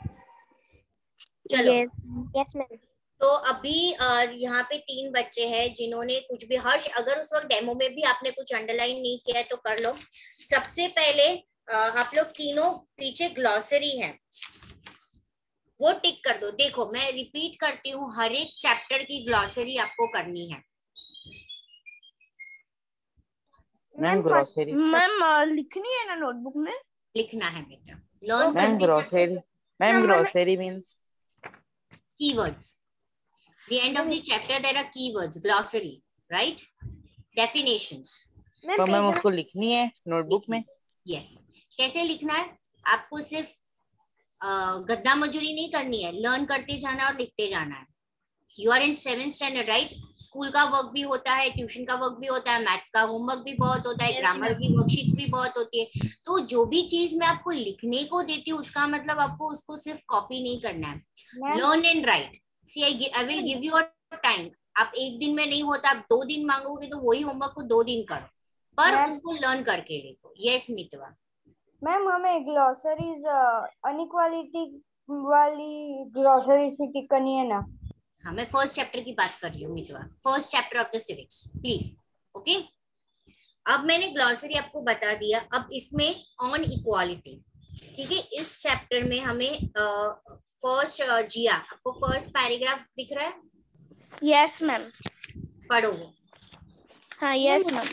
चलो यस मैम। तो अभी यहाँ पे 3 बच्चे हैं जिन्होंने कुछ भी, हर्ष अगर उस वक्त डेमो में भी आपने कुछ अंडरलाइन नहीं किया है तो कर लो। सबसे पहले आप लोग तीनों पीछे ग्लॉसरी है वो टिक कर दो। देखो मैं रिपीट करती हूँ, हर एक चैप्टर की ग्लॉसरी आपको करनी है। मैम ग्रोसरी मैम लिखनी है ना नोटबुक में? लिखना है बेटा, learn ma'am glossary. Ma'am glossary means keywords. The end of the chapter there are keywords, glossary, right? Definitions. तो मैम उसको लिखनी है नोटबुक में? Yes. कैसे लिखना है? आपको सिर्फ गद्दा मजूरी नहीं करनी है, लर्न करते जाना और लिखते जाना है। You are in 7th standard, right? School का वर्क भी होता है, ट्यूशन का वर्क भी होता है, मैथ्स का होमवर्क भी बहुत होता है, ग्रामर की वर्कशीट्स भी बहुत होती है। तो जो भी चीज मैं आपको लिखने को देती हूँ उसका मतलब आपको उसको सिर्फ कॉपी नहीं करना है, learn and write. See, I will give you a time. आप एक दिन में नहीं होता, आप 2 दिन मांगोगे तो वही होमवर्क को 2 दिन करो, पर उसको लर्न करके लिखो। यस मितवा। मैम हमें ग्लॉसरीज अनइक्वालिटी वाली ग्लॉसरी से टिक करनी है ना? हाँ मैं फर्स्ट चैप्टर की बात कर रही हूँ Mitwa, first chapter of the civics please. Okay अब मैंने ग्लॉसरी आपको बता दिया। अब इसमें ऑन इक्वालिटी, ठीक है, इस चैप्टर में हमें फर्स्ट जिया आपको फर्स्ट पैराग्राफ दिख रहा है? Yes ma'am. पढ़ो वो। हाँ yes ma'am.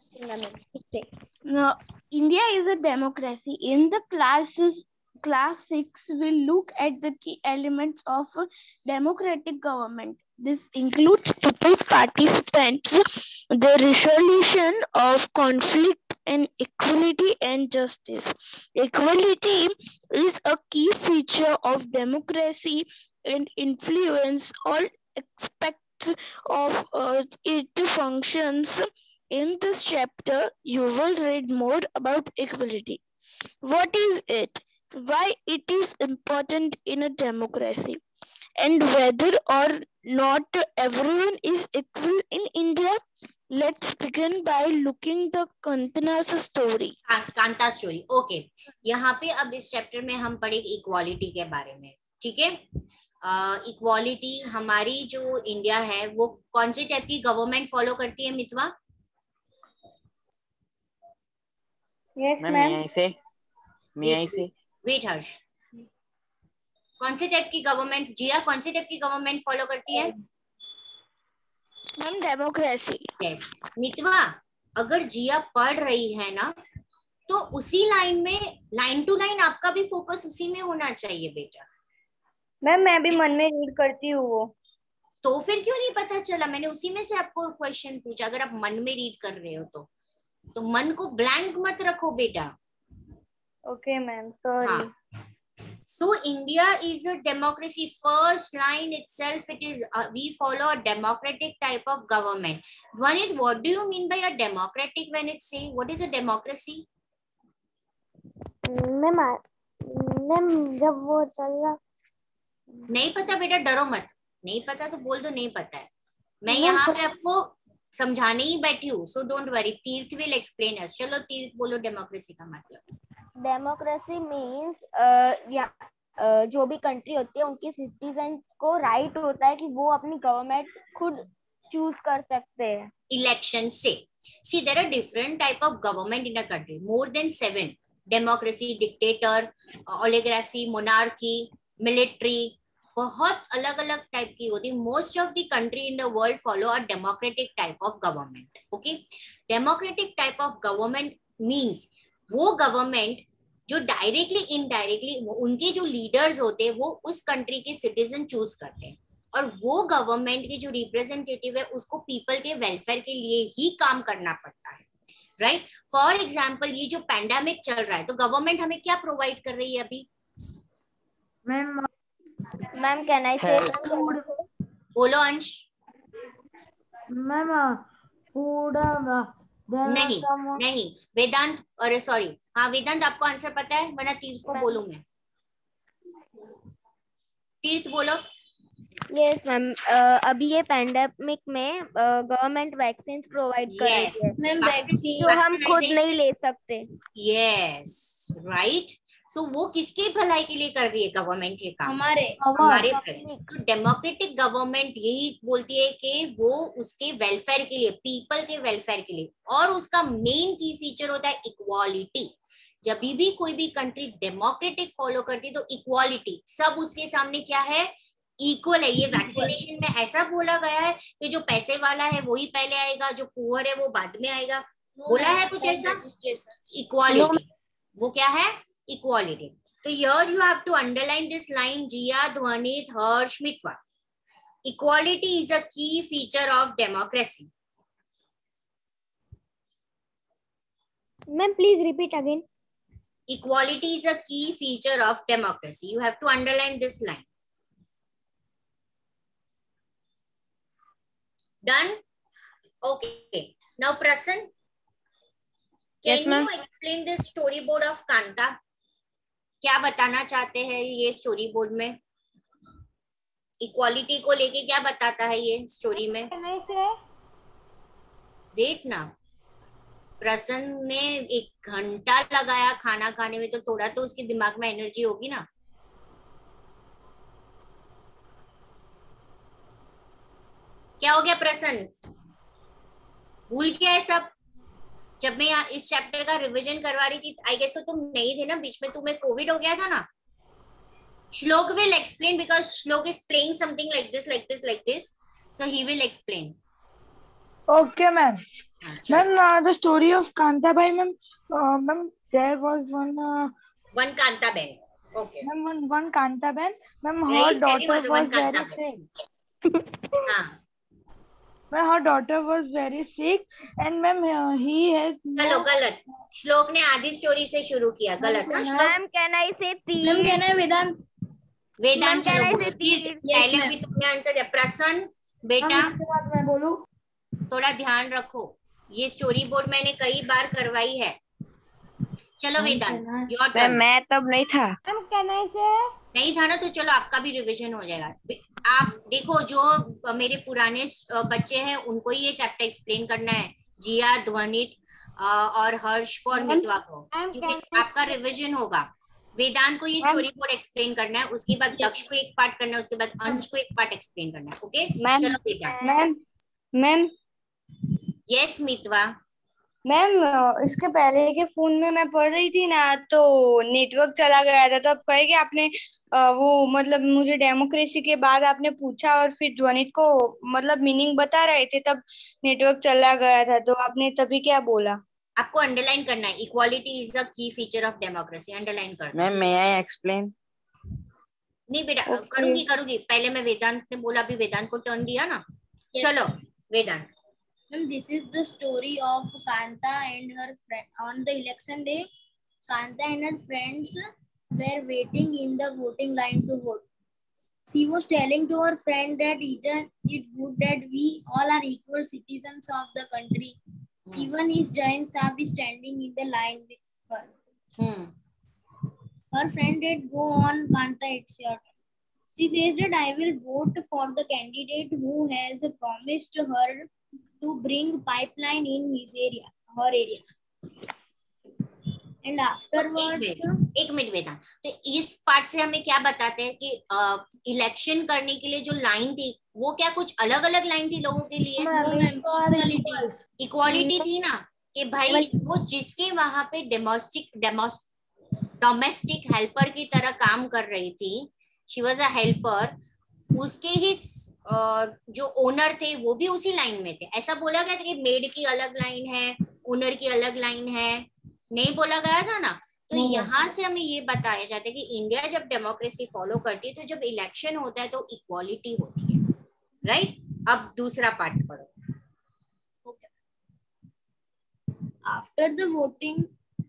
India is a democracy. In the class 6 we look at the key elements of a democratic government. This includes people participants, the resolution of conflict, and equality and justice. Equality is a key feature of democracy and influence all aspects of its functions. In this chapter, you will read more about equality. What is it? Why it is important in a democracy? And whether or not everyone is equal in India? Let's begin by looking the Kantana's story. Kanta story. Okay यहाँ पे अब इस chapter में हम पढ़ेंगे equality के बारे में, ठीक है। इक्वालिटी हमारी जो इंडिया है वो कौन सी टाइप की गवर्नमेंट फॉलो करती है मितवा? Yes ma'am. वेट हर्ष, कौन से टाइप की गवर्नमेंट, जिया कौन से टाइप की गवर्नमेंट फॉलो करती है? Ma'am democracy. यस मितवा, अगर जिया पढ़ रही है ना तो उसी लाइन में लाइन टू लाइन आपका भी फोकस उसी में होना चाहिए बेटा। मैम मैं भी मन में रीड करती हूँ वो। तो फिर क्यों नहीं पता चला? मैंने उसी में से आपको क्वेश्चन पूछा। अगर आप मन में रीड कर रहे हो तो मन को ब्लैंक मत रखो बेटा। Okay ma'am sorry. So India is a democracy. First line itself, it is we follow a democratic type of government. Vanit, what do you mean by a democratic when it say what is a democracy? Ma'am जब वो चल रहा नहीं पता बेटा, डरो मत। नहीं पता तो बोल दो नहीं पता है। मैं यहाँ पे आपको समझाने ही बैठी हूँ, so don't worry. Tirth will explain us. चलो तीर्थ बोलो डेमोक्रेसी का मतलब। डेमोक्रेसी मीन्स जो भी कंट्री होती है उनके सिटीजन को राइट होता है कि वो अपनी गवर्नमेंट खुद चूज कर सकते हैं इलेक्शन से। See there are different type of government in a country, more than 7। Democracy, dictator, oligarchy, monarchy, military, बहुत अलग अलग टाइप की होती है। Most of the country in the world follow a democratic type of government. Okay, democratic type of government means वो government जो directly indirectly उनके जो लीडर्स होते हैं वो उस कंट्री के सिटीजन चूज करते हैं, और वो गवर्नमेंट के जो रिप्रेजेंटेटिव है उसको पीपल के वेलफेयर के लिए ही काम करना पड़ता है, राइट। फॉर एग्जाम्पल ये जो पैंडेमिक चल रहा है तो गवर्नमेंट हमें क्या प्रोवाइड कर रही है अभी? मैम कैन आई से बोलो अंश। मैम फूड नहीं वेदांत, अरे सॉरी, हाँ वेदांत आपको आंसर पता है वरना तीर्थ को बोलूं मैं। तीर्थ बोलो। यस मैम, अभी ये पैंडेमिक में गवर्नमेंट वैक्सीन प्रोवाइड कर रही है मैम, वैक्सीन जो हम खुद नहीं ले सकते। Yes right. सो वो किसके भलाई के लिए कर रही है गवर्नमेंट ये काम? हमारे तो डेमोक्रेटिक गवर्नमेंट यही बोलती है कि वो उसके वेलफेयर के लिए, पीपल के वेलफेयर के लिए, और उसका मेन की फीचर होता है इक्वालिटी। जब भी कोई भी कंट्री डेमोक्रेटिक फॉलो करती है तो इक्वालिटी, सब उसके सामने क्या है, इक्वल है। ये वैक्सीनेशन में ऐसा बोला गया है कि जो पैसे वाला है वही पहले आएगा, जो पुअर है वो बाद में आएगा, बोला है कुछ ऐसा। इक्वालिटी, वो क्या है, इक्वालिटी। तो here you have to underline this line, Jia, Dhwanit, Harsh, Mitwa. Equality is a key feature of democracy. Ma'am, please repeat again. Equality is a key feature of democracy. You have to underline this line. Done? Okay. Now, Prasan, can you explain this storyboard of Kanta? क्या बताना चाहते हैं ये story board में? Equality को लेके क्या बताता है ये स्टोरी में? वेट ना, प्रसन्न ने 1 घंटा लगाया खाना खाने में, तो थोड़ा तो उसके दिमाग में एनर्जी होगी ना। क्या हो गया प्रसन्न, भूल गया है सब? जब मैं यहाँ इस चैप्टर का रिवीजन करवा रही थी, आई गेस तुम नहीं थे ना बीच में, तुम्हें कोविड हो गया था ना। Shlok will explain because Shlok is playing something like this, so he will explain. Okay, ma'am. Ma'am, the story of Kantabai, ma'am. Ma'am, there was one Kantabai. Okay. Ma'am, one Kantabai. Ma'am, her daughter was very sick. Her daughter was very sick, and ma'am, he has. चलो गलत, श्लोक ने आधी story से शुरू किया, गलत। Ma'am can I से 3? मैम कैन आई वेदांत? वेदांत चलो पहले भी तुमने आंसर दिया। प्रसन्न बेटा मैं बोलूं? थोड़ा ध्यान रखो, ये स्टोरी बोर्ड मैंने कई बार करवाई है। चलो वेदांत, योर टर्न। मैं तब नहीं था। मैम कैन आई से? नहीं था ना, तो चलो आपका भी रिवीजन हो जाएगा। आप देखो, जो मेरे पुराने बच्चे हैं उनको ये चैप्टर एक्सप्लेन करना है, जिया, ध्वनित और हर्ष को और मितवा को, क्योंकि आपका रिवीजन होगा। वेदांत को ये स्टोरी बोर्ड एक्सप्लेन करना है, उसके बाद दक्ष को एक पार्ट करना है, उसके बाद अंश को एक पार्ट एक्सप्लेन करना है। ओके चलो Vedant. Ma'am yes Mitwa. Ma'am इसके पहले के फोन में मैं पढ़ रही थी ना, तो नेटवर्क चला गया था, तो अब कहेगी आपने वो मतलब मुझे डेमोक्रेसी के बाद आपने पूछा और फिर ध्वनित को मतलब मीनिंग बता रहे थे, तब नेटवर्क चला गया था, तो आपने तभी क्या बोला? आपको अंडरलाइन करना है, equality is the key feature of democracy, underline करना है। Ma'am may I explain? नहीं बेटा, करूंगी। पहले मैं वेदांत ने बोला, अभी वेदांत को टर्न दिया ना। चलो Vedant. Ma'am, this is the story of Kanta and her friend. On the election day, Kanta and her friends were waiting in the voting line to vote. She was telling to her friend that isn't it good that we all are equal citizens of the country. Even his giant Saab is standing in the line with her. Her friend said, "Go on, Kanta, it's your turn." She says that I will vote for the candidate who has promised her to bring pipeline in his area, her area. And afterwards, एक minute बेटा, तो इस part से हमें क्या बताते हैं कि इलेक्शन करने के लिए जो लाइन थी वो क्या कुछ अलग अलग लाइन थी लोगों के लिए? इक्वालिटी थी ना, कि भाई वो जिसके वहां पे डोमेस्टिक हेल्पर की तरह काम कर रही थी, शी वाज अ हेल्पर, उसके ही जो ओनर थे वो भी उसी लाइन में थे। ऐसा बोला गया था कि मेड की अलग लाइन है, ओनर की अलग लाइन है, नहीं बोला गया था ना। तो यहाँ से हमें ये बताया जाता है कि इंडिया जब डेमोक्रेसी फॉलो करती है तो जब इलेक्शन होता है तो इक्वालिटी होती है, राइट? अब दूसरा पार्ट पढ़ो। After the voting,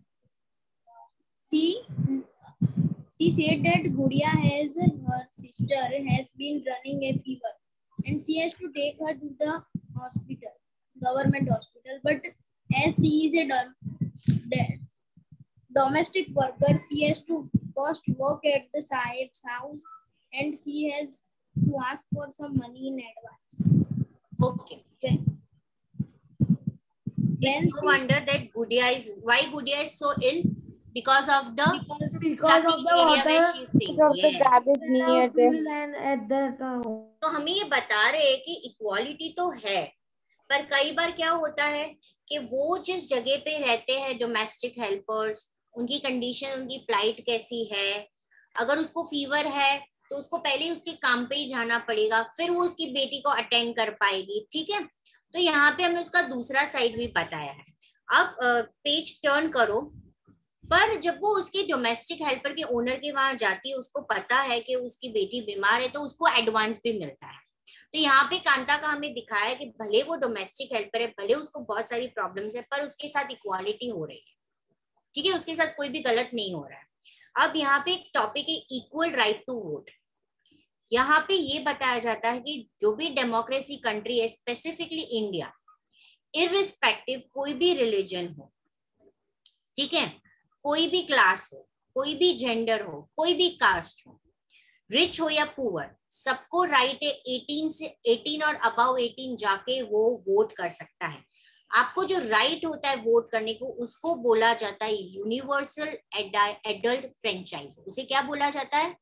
she said that Gudiya her sister has been running a fever and she has to take her to the hospital, government hospital. But as she is a domestic worker, she has to first work at the Sahib's house and she has to ask for some money in advance. Okay. It's no wonder that why Gudiya is so ill. because of the Because of the area where water she is staying. of the Yes. garbage near there. and at that तो हमें ये बता रहे हैं कि equality तो है, पर कई बार क्या होता है कि वो जिस जगह पे रहते हैं डोमेस्टिक हेल्पर्स, उनकी कंडीशन, उनकी प्लाइट कैसी है, अगर उसको फीवर है तो उसको पहले उसके काम पे ही जाना पड़ेगा, फिर वो उसकी बेटी को अटेंड कर पाएगी, ठीक है। तो यहाँ पे हमें उसका दूसरा साइड भी बताया है। अब पेज टर्न करो, पर जब वो उसके डोमेस्टिक हेल्पर के ओनर के वहां जाती है, उसको पता है कि उसकी बेटी बीमार है, तो उसको एडवांस भी मिलता है। तो यहाँ पे कांता का हमें दिखाया है कि भले वो डोमेस्टिक हेल्पर है, भले उसको बहुत सारी प्रॉब्लम्स है, पर उसके साथ इक्वालिटी हो रही है, ठीक है, उसके साथ कोई भी गलत नहीं हो रहा है। अब यहाँ पे एक टॉपिक है इक्वल राइट टू वोट। यहाँ पे ये बताया जाता है कि जो भी डेमोक्रेसी कंट्री है, स्पेसिफिकली इंडिया, इररिस्पेक्टिव कोई भी रिलीजन हो, ठीक है, कोई भी क्लास हो, कोई भी जेंडर हो, कोई भी कास्ट हो, रिच हो या पुअर, सबको राइट है 18 और अबव 18 जाके वो वोट कर सकता है। आपको जो राइट होता है वोट करने को, उसको बोला जाता है यूनिवर्सल एडल्ट फ्रेंचाइज। उसे क्या बोला जाता है?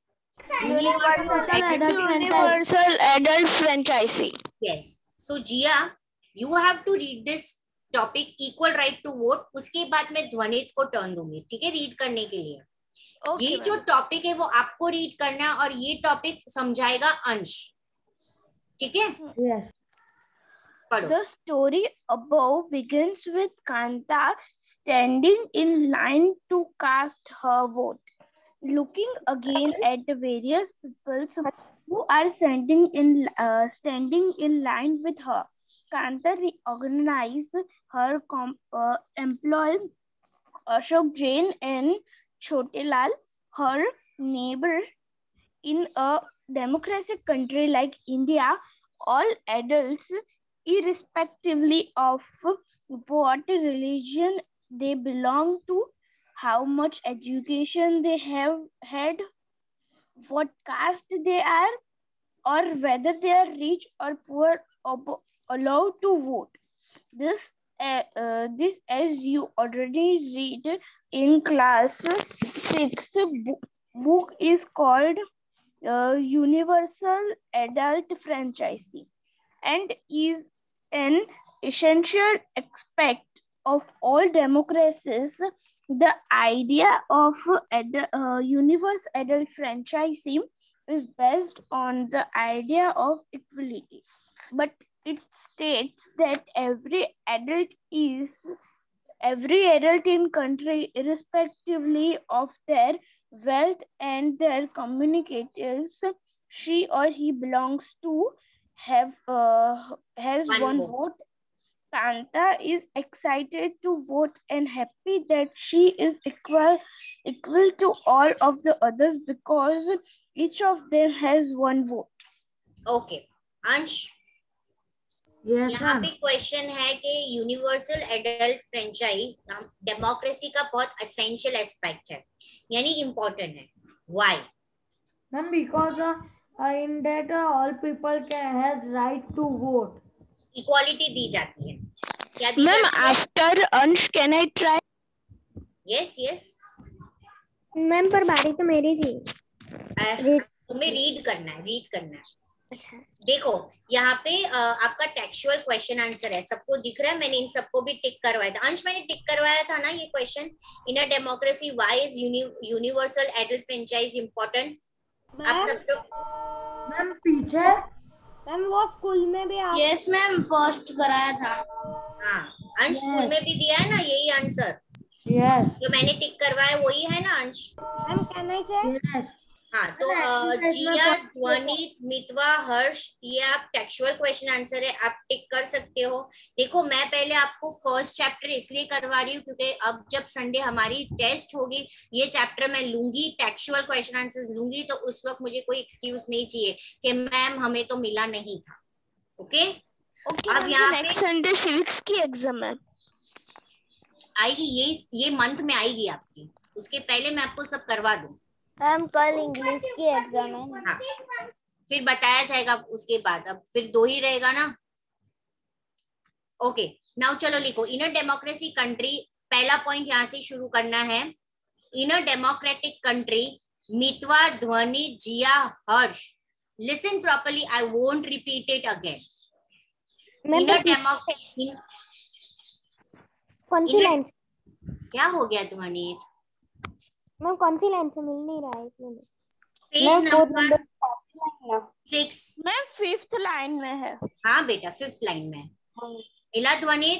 Universal adult franchise. Yes. So Jia, you have to read this topic equal right to vote. उसके बाद मैं ध्वनित को टर्न दूंगी, ठीक है, रीड करने के लिए। ये जो टॉपिक है वो आपको रीड करना है, और ये टॉपिक समझाएगा अंश, ठीक है? yes. The story above begins with Kanta standing in line to cast her vote. Looking again at the various people who are standing in line with her, Kanta recognized her employee Ashok Jain and Chotelal, her neighbor. In a democratic country like India, all adults, irrespectively of what religion they belong to, how much education they have had, what caste they are, or whether they are rich or poor, allowed to vote. This, as you already read in class 6 book is called Universal Adult Franchise, and is an essential aspect of all democracies. The idea of universal adult franchise is based on the idea of equality, but it states that every adult in country, irrespectively of their wealth and their communicators she or he belongs to, has one vote. Kanta is excited to vote and happy that she is equal to all of the others because each of them has one vote. Okay, अंश, Yes, यहाँ ma'am. पे question है कि universal adult franchise democracy का बहुत essential aspect है, यानी important है। Why? Ma'am, because in that all people has right to vote. Equality दी जाती है। क्या दी Ma'am, जाती है? after Ansh, can I try? Yes yes, ma'am पर बारी तो मेरी थी। तुम्हें रीड करना है, रीड करना है। अच्छा, देखो यहाँ पे आपका टेक्सचुअल क्वेश्चन आंसर है, सबको दिख रहा है? मैंने इन सबको भी टिक करवाया था। अंश, मैंने टिक करवाया था ना ये question, in a democracy why is universal adult franchise important? आप सब लोग मैम पीछे मैम वो स्कूल में भी आप यस मैम, फर्स्ट कराया था। हाँ, अंश स्कूल में भी दिया है ना यही आंसर? यस जो मैंने टिक करवाया वही है ना अंश? मैम कैन आई से यस। हाँ, तो जिया, ध्वनि, मितवा, हर्ष, ये आप टेक्सचुअल क्वेश्चन आंसर है, आप टिक कर सकते हो। देखो मैं पहले आपको फर्स्ट चैप्टर इसलिए करवा रही हूँ क्योंकि अब जब संडे हमारी टेस्ट होगी, ये चैप्टर मैं लूंगी, टेक्सचुअल क्वेश्चन आंसर्स लूंगी, तो उस वक्त मुझे कोई एक्सक्यूज नहीं चाहिए कि मैम हमें तो मिला नहीं था। ओके, अब यहाँ नेक्स्ट संडे सिविक्स की एग्जाम है, आएगी, ये मंथ में आएगी आपकी, उसके पहले मैं आपको सब करवा दूं। मैम कल इंग्लिश की एग्जाम है। हाँ, फिर बताया जाएगा उसके बाद, अब फिर 2 ही रहेगा ना। ओके, नाउ चलो लिखो, इन अ डेमोक्रेसी कंट्री, पहला पॉइंट यहाँ से शुरू करना है In a democratic country, Mitwa, Dhwani, Jia, Harsh. Listen properly. I won't repeat it again. In a democratic. कौन सी लाइन से? क्या हो गया ध्वनि? मैम कौन सी लाइन से मिल नहीं रहा है इसमें? Page number 6। Ma'am 5th line में है। हाँ बेटा 5th लाइन में। मिला ध्वनि?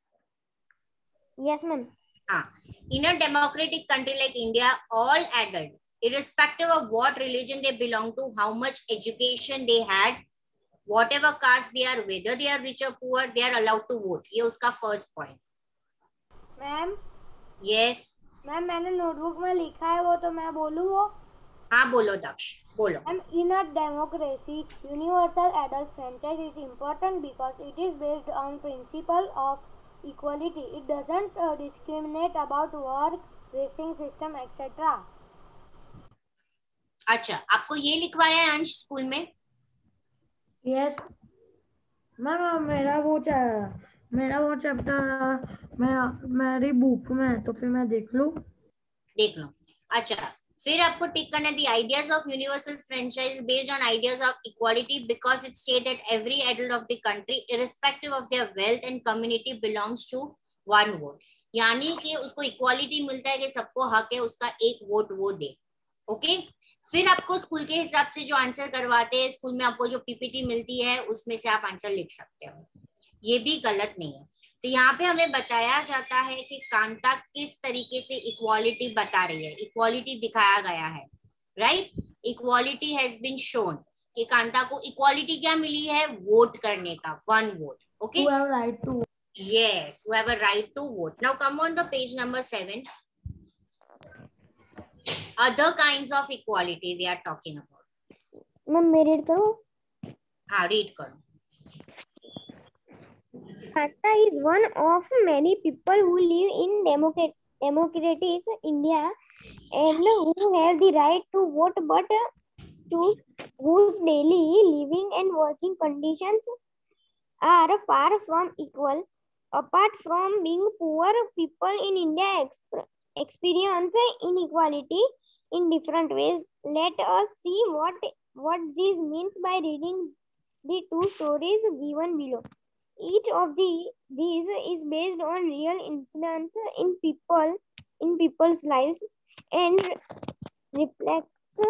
Yes ma'am. हाँ, in a democratic country like India, all adults, irrespective of what religion they belong to, how much education they had, whatever caste they are, whether they are rich or poor, they are allowed to vote. ये उसका first point. Ma'am. Yes. Ma'am मैंने notebook में लिखा है वो, तो मैं बोलूँ वो? हाँ बोलो दक्ष, बोलो। In a democracy, universal adult franchise is important because it is based on principle of equality. It doesn't discriminate about work, racing system, etc. अच्छा, आपको ये लिखवाया है अंश स्कूल में? Yes ma'am. मेरा वो चैप्टर मेरी बुक में है, तो फिर मैं देख लूं? देख लो। अच्छा, फिर आपको टिक करना the ideas of universal franchise based on ideas of equality because it state that every adult of the country irrespective of their wealth and community belongs to one vote. यानी कि उसको इक्वालिटी मिलता है कि सबको हक है उसका एक वोट वो दे। ओके, फिर आपको स्कूल के हिसाब से जो आंसर करवाते हैं, स्कूल में आपको जो पीपीटी मिलती है उसमें से आप आंसर लिख सकते हो, ये भी गलत नहीं है। तो यहाँ पे हमें बताया जाता है कि कांता किस तरीके से इक्वालिटी बता रही है, इक्वालिटी दिखाया गया है, right? Equality has been shown कि कांता को इक्वालिटी क्या मिली है? वोट करने का, one vote. Okay, Who have right to vote. Yes, who have a right to vote. Now come on the page number 7. Other kinds of equality they are talking about. Ma'am मैं read करूं? हाँ read करो। Kanta is one of many people who live in democratic India and who have the right to vote, but whose daily living and working conditions are far from equal. Apart from being poor, people in India experience inequality in different ways. Let us see what this means by reading the two stories given below. Each of these is based on real incidents in people's lives and reflects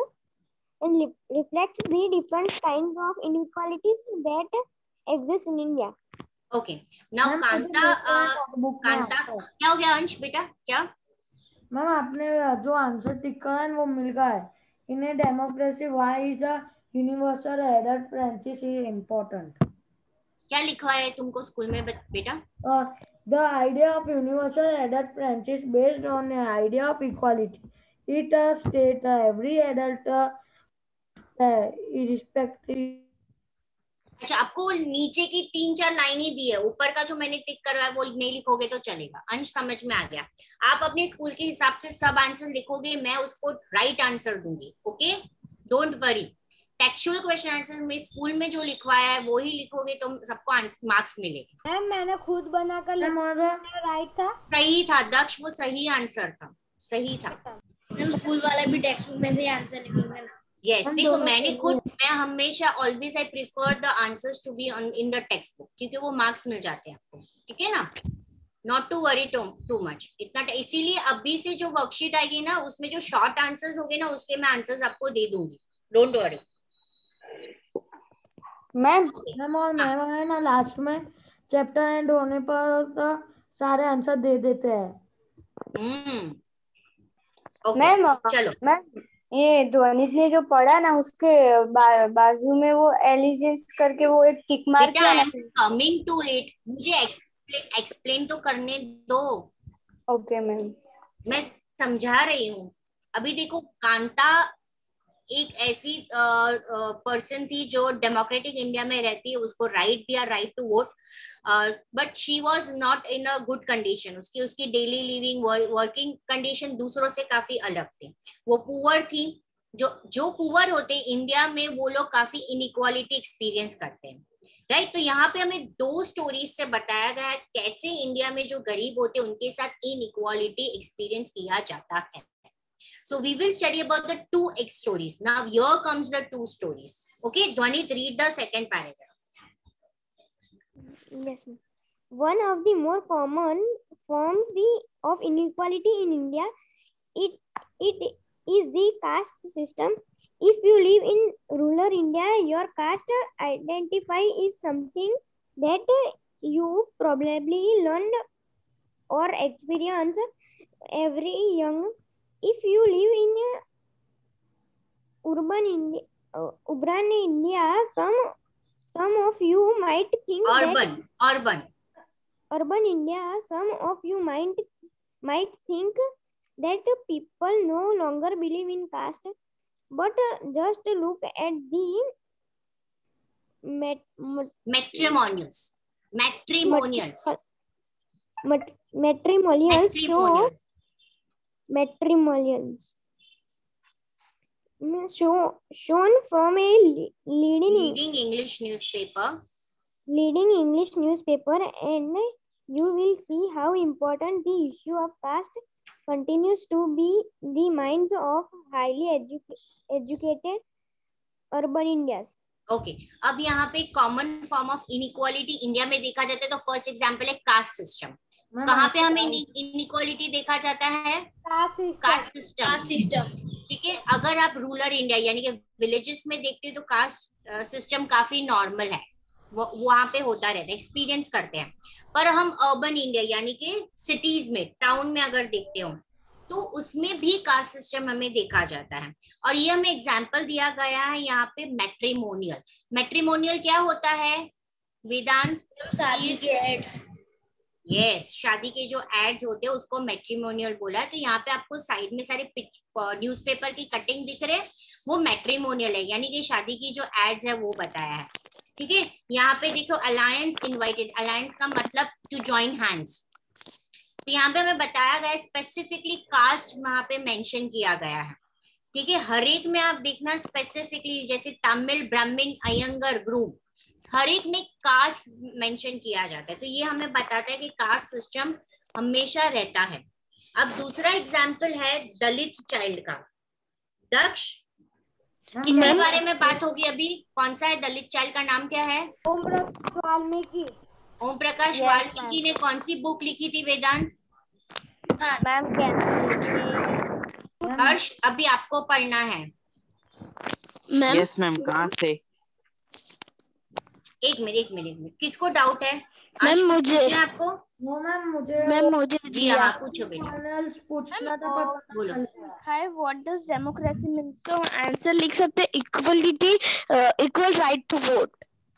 the different kinds of inequalities that exist in India. Okay, now Kanta क्या हो गया अंश बेटा? क्या ma'am आपने जो answer tick करा है वो मिल गया है। In a democracy why is a universal adult franchise is important. क्या लिखा है तुमको स्कूल में बेटा? The idea of universal adult franchise based on the idea of equality. It state every adult irrespective. अच्छा, आपको नीचे की 3-4 लाइन ही दी है, ऊपर का जो मैंने टिक करा है वो नहीं लिखोगे तो चलेगा। अंश समझ में आ गया? आप अपने स्कूल के हिसाब से सब आंसर लिखोगे, मैं उसको राइट आंसर दूंगी। Okay, don't worry. Textual question answer में स्कूल में जो लिखवाया है वो ही लिखोगे तो सबको मार्क्स मिलेंगे। मैम मैंने खुद बनाकर राइट था? सही था दक्ष, वो सही आंसर था, सही था। हम स्कूल वाले भी टेक्स्ट बुक में से आंसर लिखेंगे ना? यस, देखो मैं हमेशा always I prefer the answers to be in the textbook, क्योंकि वो मार्क्स मिल जाते हैं आपको, ठीक है ना? Not to worry too much इतना। इसीलिए अभी से जो वर्कशीट आएगी ना उसमें जो शॉर्ट आंसर्स होंगे ना उसके मैं आंसर्स आपको दे दूंगी, डोंट वरी। मैम और मैम है ना लास्ट में चैप्टर एंड होने पर तो सारे आंसर दे देते हैं। मैम चलो मैम ये ध्वनित ने जो पढ़ा ना उसके बाजू में वो एलिजेंस करके वो एक टिक मार्क किया ना। कमिंग टू इट, मुझे एक्सप्लेन तो करने दो। ओके मैम, मैं समझा रही हूँ। अभी देखो कांता एक ऐसी पर्सन थी जो डेमोक्रेटिक इंडिया में रहती है, उसको राइट दिया, right to vote, but she was not in a good condition. उसकी डेली लिविंग वर्किंग कंडीशन दूसरों से काफी अलग थी। वो पुअर थी। जो पुअर होते हैं इंडिया में वो लोग काफी इनइक्वालिटी एक्सपीरियंस करते हैं, राइट? तो यहाँ पे हमें 2 स्टोरीज से बताया गया है कैसे इंडिया में जो गरीब होते हैं उनके साथ इनइक्वालिटी एक्सपीरियंस किया जाता है। So we will study about the 2x stories. Now here comes the 2 stories. Okay, Dhwanit, read the second paragraph. Yes, ma'am. One of the more common forms of inequality in India, it is the caste system. If you live in rural India, your caste identity is something that you probably learned or experience every young. If you live in urban India, some of you might think urban India, some of you might think that people no longer believe in caste, but just look at the matrimonials shown from a leading English newspaper, and you will see how important the issue of caste continues to be the minds of highly educated urban Indians. Okay अब यहाँ पे common form of inequality India में देखा जाता है तो first example है caste system. कहाँ पे हमें इनइक्वालिटी देखा जाता है? Caste system. ठीक है, अगर आप रूरल इंडिया यानी कि विलेजेस में देखते हो तो कास्ट सिस्टम काफी नॉर्मल है, वहां पे होता रहता है, एक्सपीरियंस करते हैं. पर हम अर्बन इंडिया यानी कि सिटीज में, टाउन में अगर देखते हो तो उसमें भी कास्ट सिस्टम हमें देखा जाता है. और ये हमें एग्जाम्पल दिया गया है यहाँ पे मैट्रिमोनियल. मैट्रिमोनियल क्या होता है वेदांत? शादी के एड्स. यस, शादी के जो एड्स होते हैं उसको मैट्रिमोनियल बोला है. तो यहाँ पे आपको साइड में सारे न्यूज़पेपर की कटिंग दिख रहे हैं, वो मैट्रिमोनियल है यानी कि शादी की जो एड्स है वो बताया है. ठीक है, यहाँ पे देखो अलायंस इनवाइटेड. अलायंस का मतलब टू जॉइन हैंड्स. तो यहाँ पे हमें बताया गया स्पेसिफिकली कास्ट वहां पे मेंशन किया गया है. ठीक है, हर एक में आप देखना स्पेसिफिकली, जैसे तमिल, ब्राह्मण, अयंगर, ग्रुप, हर एक में कास्ट मेंशन किया जाता है. तो ये हमें बताता है कि कास्ट सिस्टम हमेशा रहता है. अब दूसरा एग्जाम्पल है दलित चाइल्ड का. दक्ष, किसके बारे में बात होगी अभी? कौन सा है दलित चाइल्ड का नाम क्या है? ओम प्रकाश वाल्मीकि. ओम प्रकाश वाल्मीकि ने कौन सी बुक लिखी थी वेदांत? मैम हर्ष, अभी आपको पढ़ना है. Yes ma'am. कहाँ से? एक मिनट किसको डाउट है? मैम मुझे आपको. मैम मुझे जी हाँ, पूछो बेटा. पूछना था. बोलो. Hi, what does democracy mean? तो आंसर लिख सकते हैं equality, equal right to vote.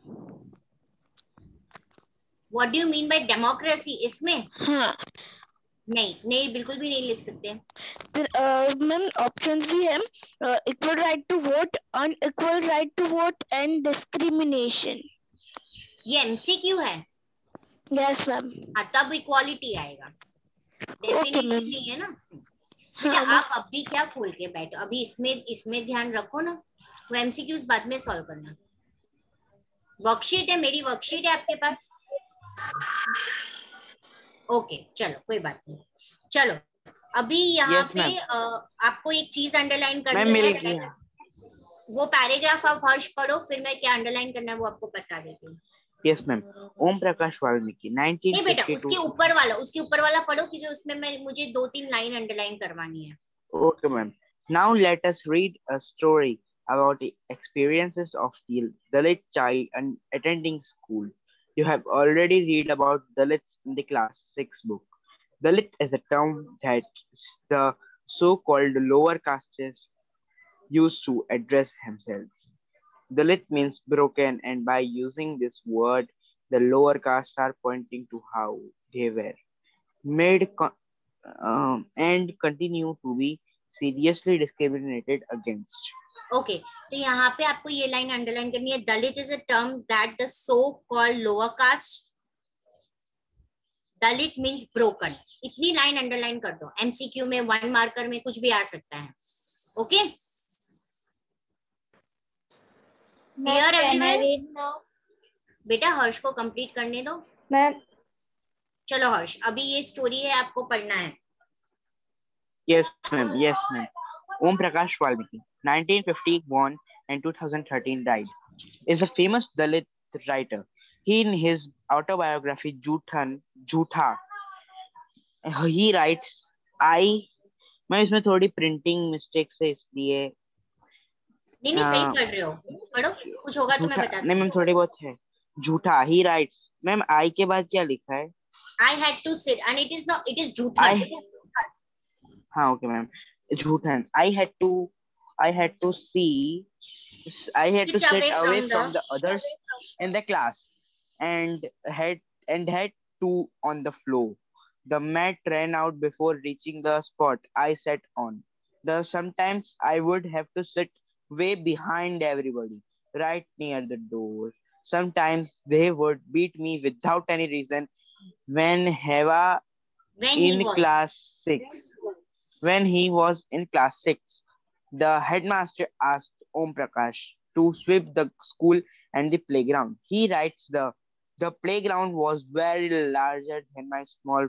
What do you mean by democracy? इसमें हाँ. नहीं बिल्कुल भी नहीं लिख सकते. मैम ऑप्शंस भी है, equal right to vote, unequal right to vote and discrimination. ये एमसीक्यू है. Yes ma'am. हाँ, तब इक्वालिटी आएगा. डेफिनेशन नहीं है ना बेटा. आप अभी क्या खोल के बैठो, अभी इसमें ध्यान रखो ना. वो एमसीक्यूज बाद में सॉल्व करना. वर्कशीट है, मेरी वर्कशीट है आपके पास. ओके चलो कोई बात नहीं. चलो अभी यहाँ पे आपको एक चीज अंडरलाइन करनी है. वो पैराग्राफ आप हर्ष पढ़ो, फिर मैं क्या अंडरलाइन करना है वो आपको बता देती हूँ. Yes ma'am. ओम प्रकाश वाल्मीकि 1952. नहीं बेटा, उसके ऊपर वाला पढ़ो क्योंकि उसमें मुझे 2-3 लाइन अंडरलाइन करवानी है. Okay ma'am. Now let us read a story about the experiences of the Dalit child and attending school. You have already read about Dalits in the class 6 book. Dalit is a term that the so-called lower castes used to address themselves. Dalit means broken, and by using this word, the lower castes are pointing to how they were made and continue to be seriously discriminated against. Okay तो यहाँ पे आपको ये line underline करनी है. Dalit is a term that the so called lower caste. Dalit means broken. इतनी line underline कर दो. एमसीक्यू में 1 मार्कर में कुछ भी आ सकता है. Okay clear everyone? बेटा हर्ष को कंप्लीट करने दो. मैम चलो हर्ष, अभी ये स्टोरी है, आपको पढ़ना है. Yes ma'am. Yes ma'am. Om Prakash Valmiki, 1950 born and 2013 died, is a famous Dalit writer. He, in his autobiography Jhutha, he writes, मैं इसमें थोड़ी प्रिंटिंग मिस्टेक से इसलिए नहीं सही पढ़ रहे हो, पढ़ो, कुछ होगा तो मैं बताती हूँ। नहीं मैम थोड़ी बहुत है। झूठा, ही राइट्स, मैम आई के बाद क्या लिखा है? I had to sit and it is not, it is Jhuthan. हाँ okay ma'am, Jhuthan, I had to sit away from the others in the class and had to on the floor. The mat ran out before reaching the spot I sat on. Sometimes I would have to sit way behind everybody, right near the door. Sometimes they would beat me without any reason. When he was in class 6, the headmaster asked Om Prakash to sweep the school and the playground. He writes, the playground was very larger than my small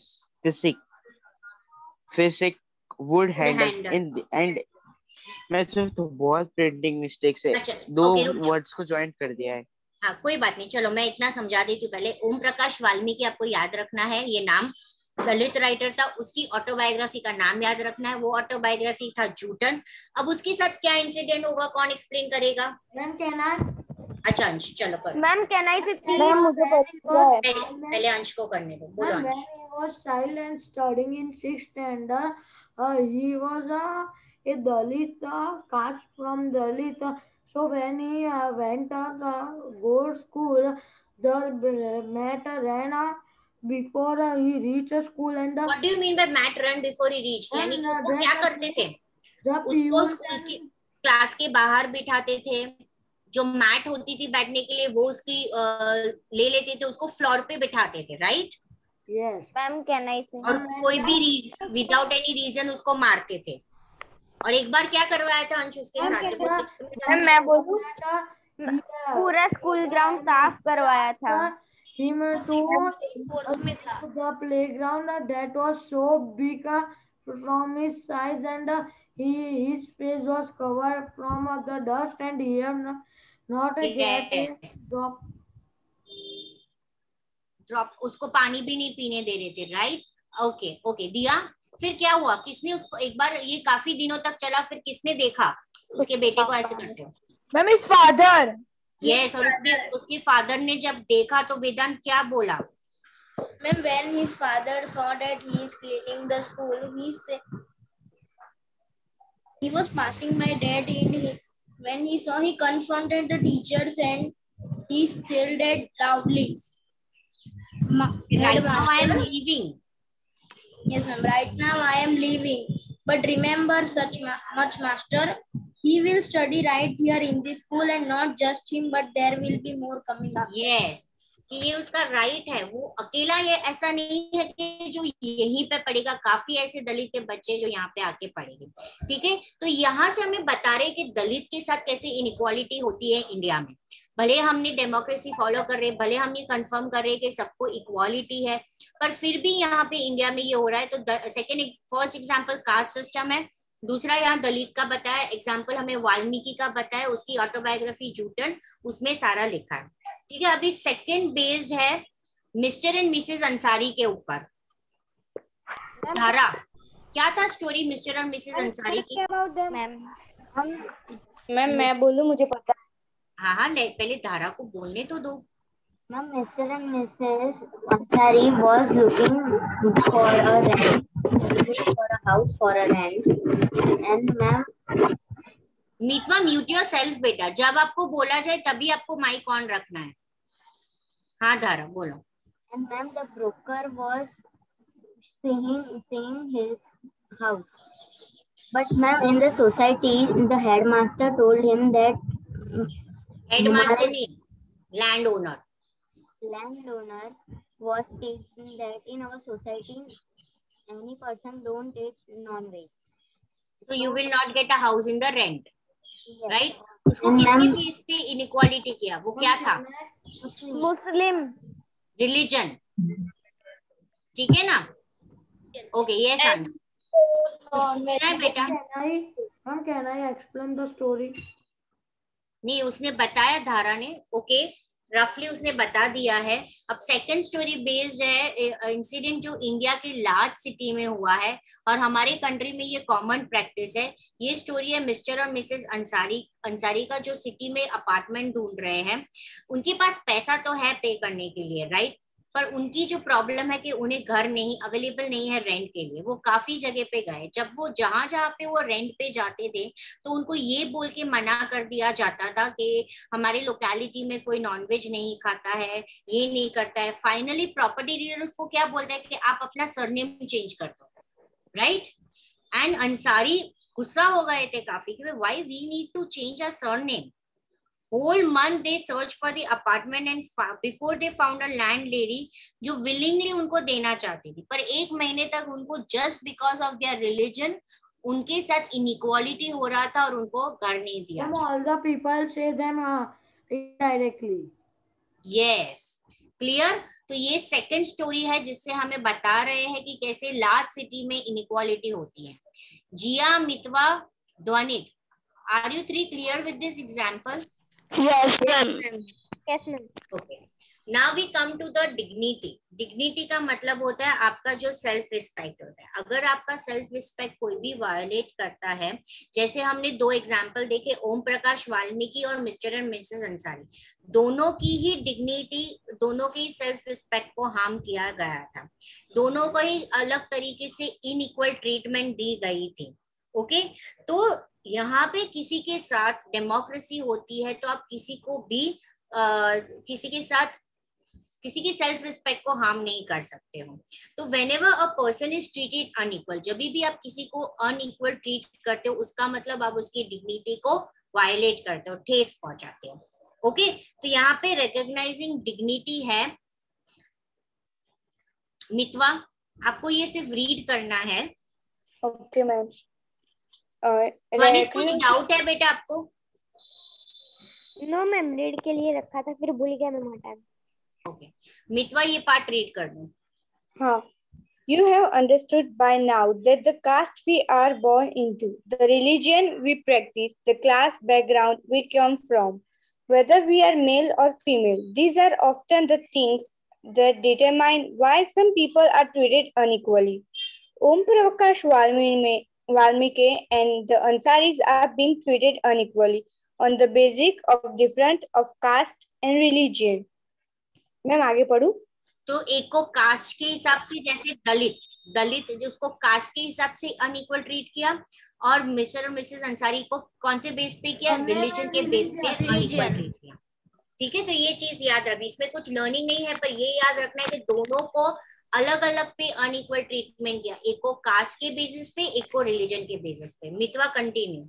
physic would handle. In the end, मैं इसमें तो बहुत printing mistake से दो words को join कर दिया है। हाँ कोई बात नहीं, चलो मैं इतना समझा देती हूँ। पहले ओम प्रकाश वाल्मीकि आपको याद रखना है, ये नाम दलित राइटर था, उसकी ऑटोबायोग्राफी का नाम याद रखना है, वो ऑटोबायोग्राफी था झूठन। अब उसके साथ क्या इंसिडेंट होगा, कौन एक्सप्लेन करेगा? मैम कहना है। अच्छा अंश चलो करो। मैम कहना है पहले अंश को करने दो, बोलो अंश। When he was child and studying in 6th standard, he was a Dalit caste from Dalit. So when he went to go school, the mat ran before he reached school and What do you mean by mat run before he reached? यानी कि उसको क्या करते थे? उसको school की class के बाहर बिठाते थे, जो मैट होती थी बैठने के लिए वो उसकी ले लेते थे, उसको फ्लोर पे बिठाते थे, राइट? यस मैम कहना है और कोई भी विदाउट एनी रीजन उसको मारते थे। और एक बार क्या करवाया था अंश उसके साथ जब वो 6th में था? मैं बोलूं पूरा स्कूल ग्राउंड साफ करवाया था। him to the playground that was so big from his size and his face was covered from the dust and he have not get a drop उसको पानी भी नहीं पीने दे रहे थे, राइट? ओके ओके दिया, फिर क्या हुआ? किसने उसको, एक बार ये काफी दिनों तक चला, फिर किसने देखा उसके बेटे को ऐसे करते हो? Ma'am is father. यस, और उसके फादर ने जब देखा तो वेदांत क्या बोला? Ma'am, when his father saw that he is cleaning the school, he said he was passing by dad when he saw, he confronted the teachers and he scolded loudly. Right now I am leaving. Yes, ma'am. Right now I am leaving. But remember, much master, he will study right here in this school and not just him, but there will be more coming up. Yes. कि ये उसका right है, वो अकेला ये ऐसा नहीं है कि जो यहीं पे पढ़ेगा, काफी ऐसे दलित के बच्चे जो यहाँ पे आके पढ़ेंगे, ठीक है? तो यहाँ से हमें बता रहे कि दलित के साथ कैसे इनइक्वालिटी होती है इंडिया में। भले हमने डेमोक्रेसी फॉलो कर रहे, भले हम ये कंफर्म कर रहे कि सबको इक्वालिटी है, पर फिर भी यहाँ पे इंडिया में ये हो रहा है। तो फर्स्ट एग्जाम्पल कास्ट सिस्टम है, दूसरा यहाँ दलित का बताया एग्जाम्पल, हमें वाल्मीकि का बताया, उसकी ऑटोबायोग्राफी झूठन, उसमें सारा लिखा है, ठीक है? अभी सेकंड बेस्ड है मिस्टर एंड मिसेस अंसारी के ऊपर। धारा, क्या था स्टोरी मिस्टर और मिसेस अंसारी की? मैम मैं बोलूं, मुझे पता। हाँ हाँ, पहले धारा को बोलने तो दो। Ma'am, Mr. and Mrs. Ansari was looking for a house for a rent. And ma'am, Mitva mute yourself बेटा, जब आपको बोला जाए तभी आपको माइक ऑन रखना है। हाँ धारा बोलो। And ma'am, the broker was seeing his house. But ma'am, in the society, the headmaster told him that headmaster नहीं, landowner was stating that in our society any person don't eat non-veg, so you will not get a house in the rent. yes. Right? उसको किसके base पे inequality किया? वो क्या था? मुस्लिम religion, ठीक है ना? ओके यस पूछना है बेटा? Can I explain the story? नहीं, उसने बताया धारा ने, ओके, रफली उसने बता दिया है। अब सेकंड स्टोरी बेस्ड है इंसिडेंट जो इंडिया के लार्ज सिटी में हुआ है और हमारे कंट्री में ये कॉमन प्रैक्टिस है। ये स्टोरी है मिस्टर और मिसेस अंसारी का, जो सिटी में अपार्टमेंट ढूंढ रहे हैं। उनके पास पैसा तो है पे करने के लिए, राइट, पर उनकी जो प्रॉब्लम है कि उन्हें घर नहीं अवेलेबल नहीं है रेंट के लिए। वो काफी जगह पे गए, जब वो जहां जहां पे वो रेंट पे जाते थे तो उनको ये बोल के मना कर दिया जाता था कि हमारे लोकेलिटी में कोई नॉनवेज नहीं खाता है, ये नहीं करता है। फाइनली प्रॉपर्टी डीलर उसको क्या बोलता है कि आप अपना सरनेम चेंज कर दो, राइट। एंड अंसारी गुस्सा हो गए थे काफी कि why we need to change our surname. Whole month they searched for the apartment and before they found a landlady जो willingly उनको देना चाहती थी, पर 1 महीने तक उनको just because of their religion उनके साथ inequality हो रहा था और उनको घर नहीं दिया। All the people say them indirectly. Yes, clear. तो ये सेकंड स्टोरी है जिससे हमें बता रहे हैं कि कैसे लार्ज सिटी में इनइक्वालिटी होती है। Jiya, Mitva, Dhwanit, are you 3 clear with this example? Yes, ma'am. Yes, ma'am. Okay. Now we come to the dignity. Dignity का मतलब होता है आपका जो सेल्फ रिस्पेक्ट होता है। अगर आपका सेल्फ रिस्पेक्ट कोई भी वायोलेट करता है, जैसे हमने 2 एग्जाम्पल देखे, ओम प्रकाश वाल्मीकि और मिस्टर एंड मिसेस अंसारी, दोनों की ही डिग्निटी, दोनों की सेल्फ रिस्पेक्ट को हार्म किया गया था। दोनों को ही अलग तरीके से इनइक्वल ट्रीटमेंट दी गई थी। ओके, तो यहाँ पे किसी के साथ डेमोक्रेसी होती है तो आप किसी को भी किसी के साथ किसी की सेल्फ रिस्पेक्ट को हार्म नहीं कर सकते हो। तो whenever a person is treated unequal, जब भी आप किसी को अनइक्वल ट्रीट करते हो उसका मतलब आप उसकी डिग्निटी को वायलेट करते हो, ठेस पहुंचाते हो। ओके, तो यहाँ पे रिकॉग्नाइजिंग डिग्निटी है। मितवा, आपको ये सिर्फ रीड करना है। Okay ma'am. कुछ डाउट है बेटा आपको? नो मैम, रीड के लिए रखा था फिर भूल गया मैम हटा। ओके, मितवा ये पार्ट रीड कर दो। हाँ। You have understood by now that the caste we are born into, the religion we practice, the class background we come from, whether we are male or female, these are often the things that determine why some people are treated unequally. Om Prakash Valmiki and the Ansaris are being treated unequally on the basis of difference of caste and religion. Ma'am आगे पढ़ूं? तो एक को cast के हिसाब से, जैसे दलित जो उसको कास्ट के हिसाब से अनइक्वल ट्रीट किया, और मिस्टर और मिसेस अंसारी को कौन से बेस पे किया? रिलीजन के बेस पे अनइक्वल ट्रीट किया। ठीक है, तो ये चीज याद रखनी, इसमें कुछ लर्निंग नहीं है, पर ये याद रखना है कि दोनों को अलग अलग पे अनइक्वल ट्रीटमेंट किया, एक को कास्ट के बेसिस पे, एक को रिलीजन के बेसिस पे। Mitva continue.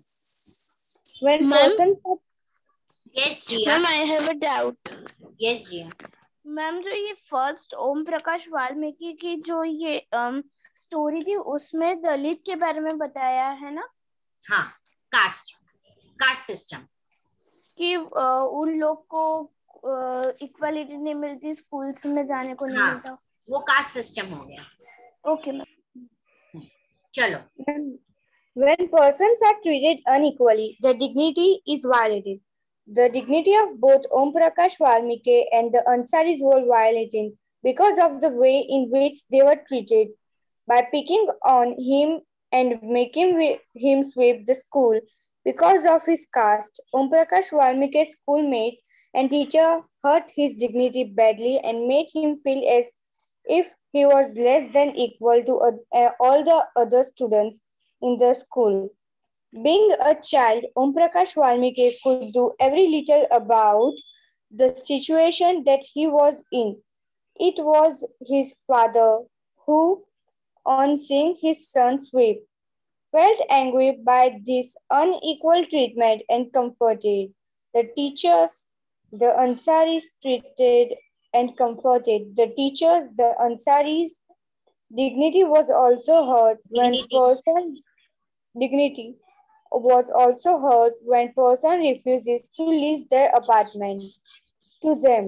Yes Jiya. Ma'am I have a doubt. Yes Jiya. Ma'am जो ये फर्स्ट ओम प्रकाश वाल्मीकि की जो ये स्टोरी थी उसमें दलित के बारे में बताया है ना? हाँ, कास्ट सिस्टम कि उन लोग को इक्वालिटी नहीं मिलती, स्कूल्स में जाने को नहीं मिलता, वो कास्ट सिस्टम हो गया। ओके मैम, चलो। When persons are treated unequally, their dignity is violated. The dignity of both Om Prakash Valmiki and the Ansaris were violated because of the way in which they were treated. By picking on him and making him sweep the school because of his caste, Om Prakash Valmiki's schoolmates and teacher hurt his dignity badly and made him feel as if he was less than equal to all the other students in the school. Being a child, Om Prakash Valmiki could do every little about the situation that he was in. It was his father who, on seeing his son sweep, felt angry by this unequal treatment and comforted the teachers. The Ansaris treated and comforted the teachers. The Ansaris' dignity was also hurt when dignity was also hurt when person refuses to lease their apartment to them.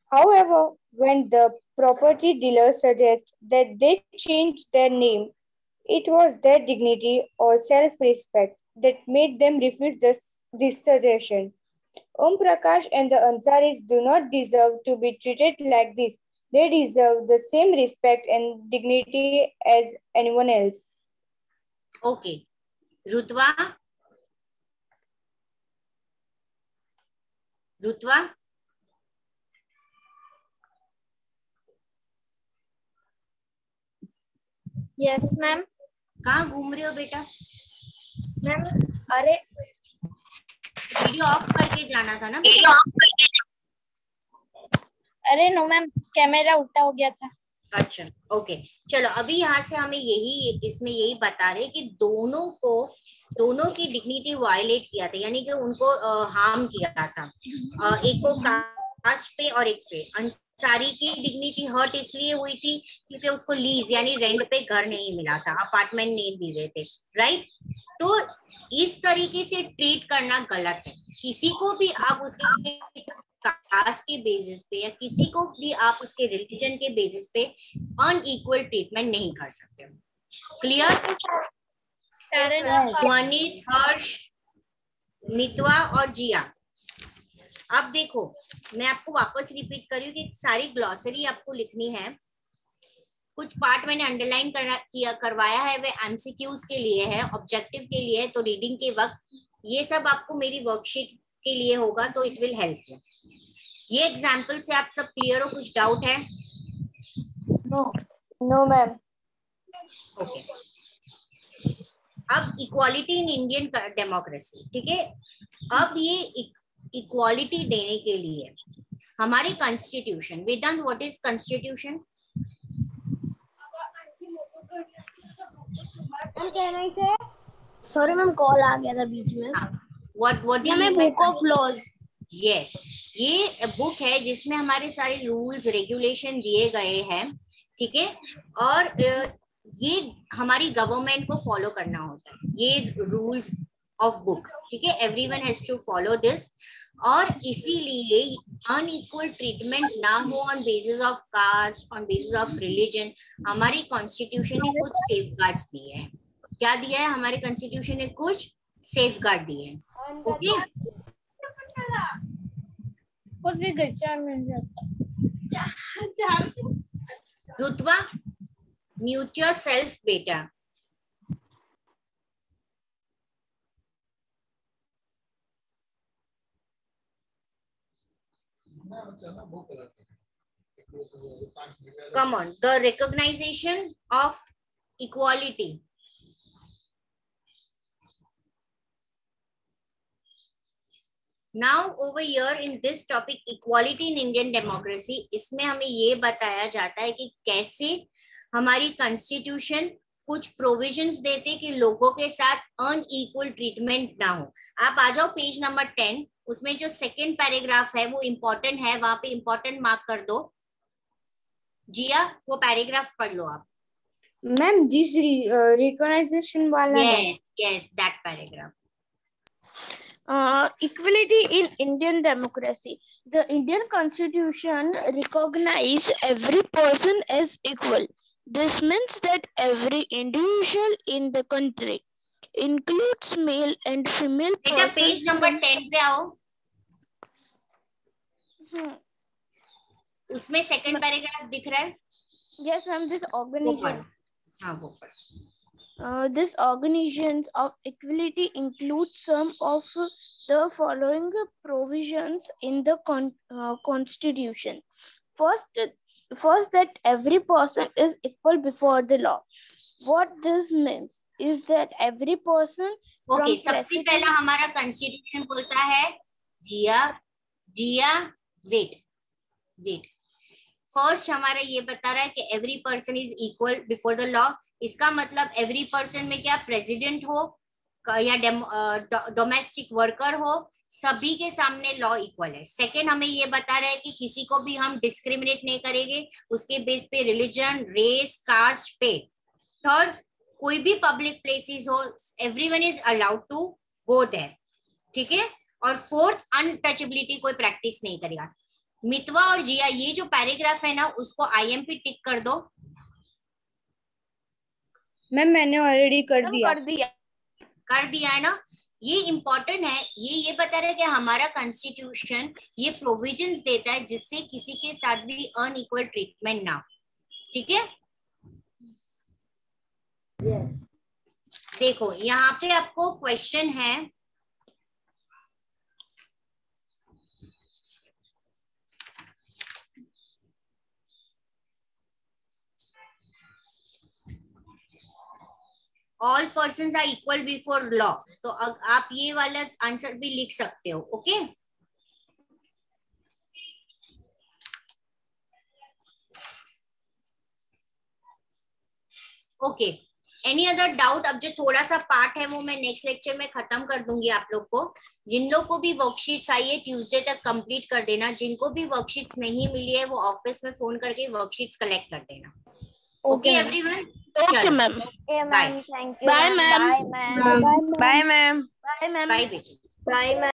However, when the property dealer suggests that they change their name It was their dignity or self-respect that made them refuse this suggestion. Om Prakash and the Ansaris do not deserve to be treated like this. They deserve the same respect and dignity as anyone else. Okay. Rutva? Rutva? Yes ma'am. कहाँ घूम रहे हो बेटा? Ma'am अरे video of करके जाना था ना. अरे नो मैम, कैमरा उल्टा हो गया था. अच्छा ओके चलो. अभी यहाँ से हमें इसमें यही बता रहे कि दोनों की डिग्निटी वायलेट किया था, यानी कि उनको हार्म किया था. एक को कास्ट पे और एक पे. अंसारी की डिग्निटी हर्ट इसलिए हुई थी क्योंकि उसको लीज यानी रेंट पे घर नहीं मिला था, अपार्टमेंट नहीं मिले थे, राइट. तो इस तरीके से ट्रीट करना गलत है. किसी को भी आप उसके कास्ट के बेसिस पे या किसी को भी आप उसके रिलीजन के बेसिस पे अनइक्वल ट्रीटमेंट नहीं कर सकते. क्लियर? ध्वनित, हर्ष, मितवा और जिया. अब देखो मैं आपको वापस रिपीट कर रही हूँ कि सारी ग्लॉसरी आपको लिखनी है. कुछ पार्ट मैंने अंडरलाइन करवाया है, वे एमसीक्यूज के लिए है, ऑब्जेक्टिव के लिए है. तो रीडिंग के वक्त ये सब आपको मेरी वर्कशीट के लिए होगा, तो इट विल हेल्प यू. ये एग्जाम्पल से आप सब क्लियर हो? कुछ डाउट है? No ma'am. ओके. अब इक्वालिटी इन इंडियन डेमोक्रेसी, ठीक है. अब ये इक्वालिटी देने के लिए हमारे constitution, Vedant what is constitution? Sorry ma'am, call आ गया था बीच में. What do you mean? Book of laws. Yes, ये बुक है जिसमें हमारे सारे रूल्स रेगुलेशन दिए गए हैं, ठीक है. और ये हमारी गवर्नमेंट को फॉलो करना होता है, ये रूल्स ऑफ बुक, ठीक है. Everyone has to follow this. और इसीलिए अनइक्वल ट्रीटमेंट ना हो on basis of caste, on basis of religion. हमारी कॉन्स्टिट्यूशन ने कुछ सेफगार्ड्स दिए हैं. क्या दिया है? हमारे कॉन्स्टिट्यूशन ने कुछ सेफगार्ड दिए हैं. Okay. Rutva, mute yourself बेटा. Come on, the recognition of equality. Now over here in this topic equality in Indian democracy, इसमें हमें ये बताया जाता है कि कैसे हमारी कॉन्स्टिट्यूशन कुछ प्रोविजंस देते कि लोगों के साथ अनइक्वल ट्रीटमेंट ना हो. आप आ जाओ पेज नंबर 10. उसमें जो सेकेंड पैराग्राफ है वो इम्पोर्टेंट है, वहां पे इम्पोर्टेंट मार्क कर दो. जिया वो पैराग्राफ पढ़ लो आप. मैम जिस रिकॉग्नाइजेशन वाला. Yes that paragraph. Equality in Indian democracy. The Indian Constitution recognizes every person as equal. This means that every individual in the country includes male and female persons. बेटा page number 10 पे आओ. उसमें second paragraph दिख रहा है? Yes ma'am. This organization. हाँ वो पढ़. This organizations of equality include some of the following provisions in the Constitution. First, that every person is equal before the law. What this means is that every person. Okay, सबसे पहला हमारा Constitution बोलता है, जिया, wait. First हमारा ये बता रहा है कि every person is equal before the law. इसका मतलब एवरी पर्सन में क्या प्रेसिडेंट हो या डोमेस्टिक वर्कर हो, सभी के सामने लॉ इक्वल है. सेकेंड हमें ये बता रहा है कि किसी को भी हम डिस्क्रिमिनेट नहीं करेंगे उसके बेस पे, रिलीजन, रेस, कास्ट पे. थर्ड, कोई भी पब्लिक प्लेसेस हो, everyone is allowed to go there, ठीक है. और फोर्थ, अनटचेबिलिटी कोई प्रैक्टिस नहीं करेगा. मितवा और जिया ये जो पैराग्राफ है ना उसको IMP टिक कर दो. मैम मैंने ऑलरेडी कर दिया है ना। ये इम्पोर्टेंट है, ये बता रहा है कि हमारा कॉन्स्टिट्यूशन ये प्रोविजंस देता है जिससे किसी के साथ भी अनइक्वल ट्रीटमेंट ना, ठीक है। देखो यहाँ पे आपको क्वेश्चन है, all persons are equal before law, तो आप ये वाला आंसर भी लिख सकते हो, okay. Okay, any other doubt? अब जो थोड़ा सा पार्ट है वो मैं नेक्स्ट लेक्चर में खत्म कर दूंगी आप लोग को। जिन लोग को भी वर्कशीट्स आई है ट्यूसडे तक कंप्लीट कर देना, जिनको भी वर्कशीट्स नहीं मिली है वो ऑफिस में फोन करके वर्कशीट्स कलेक्ट कर देना। Okay everyone, okay ma'am, thank you. Bye ma'am, bye ma'am. Bye ma'am, bye बेटी, बाय मैम।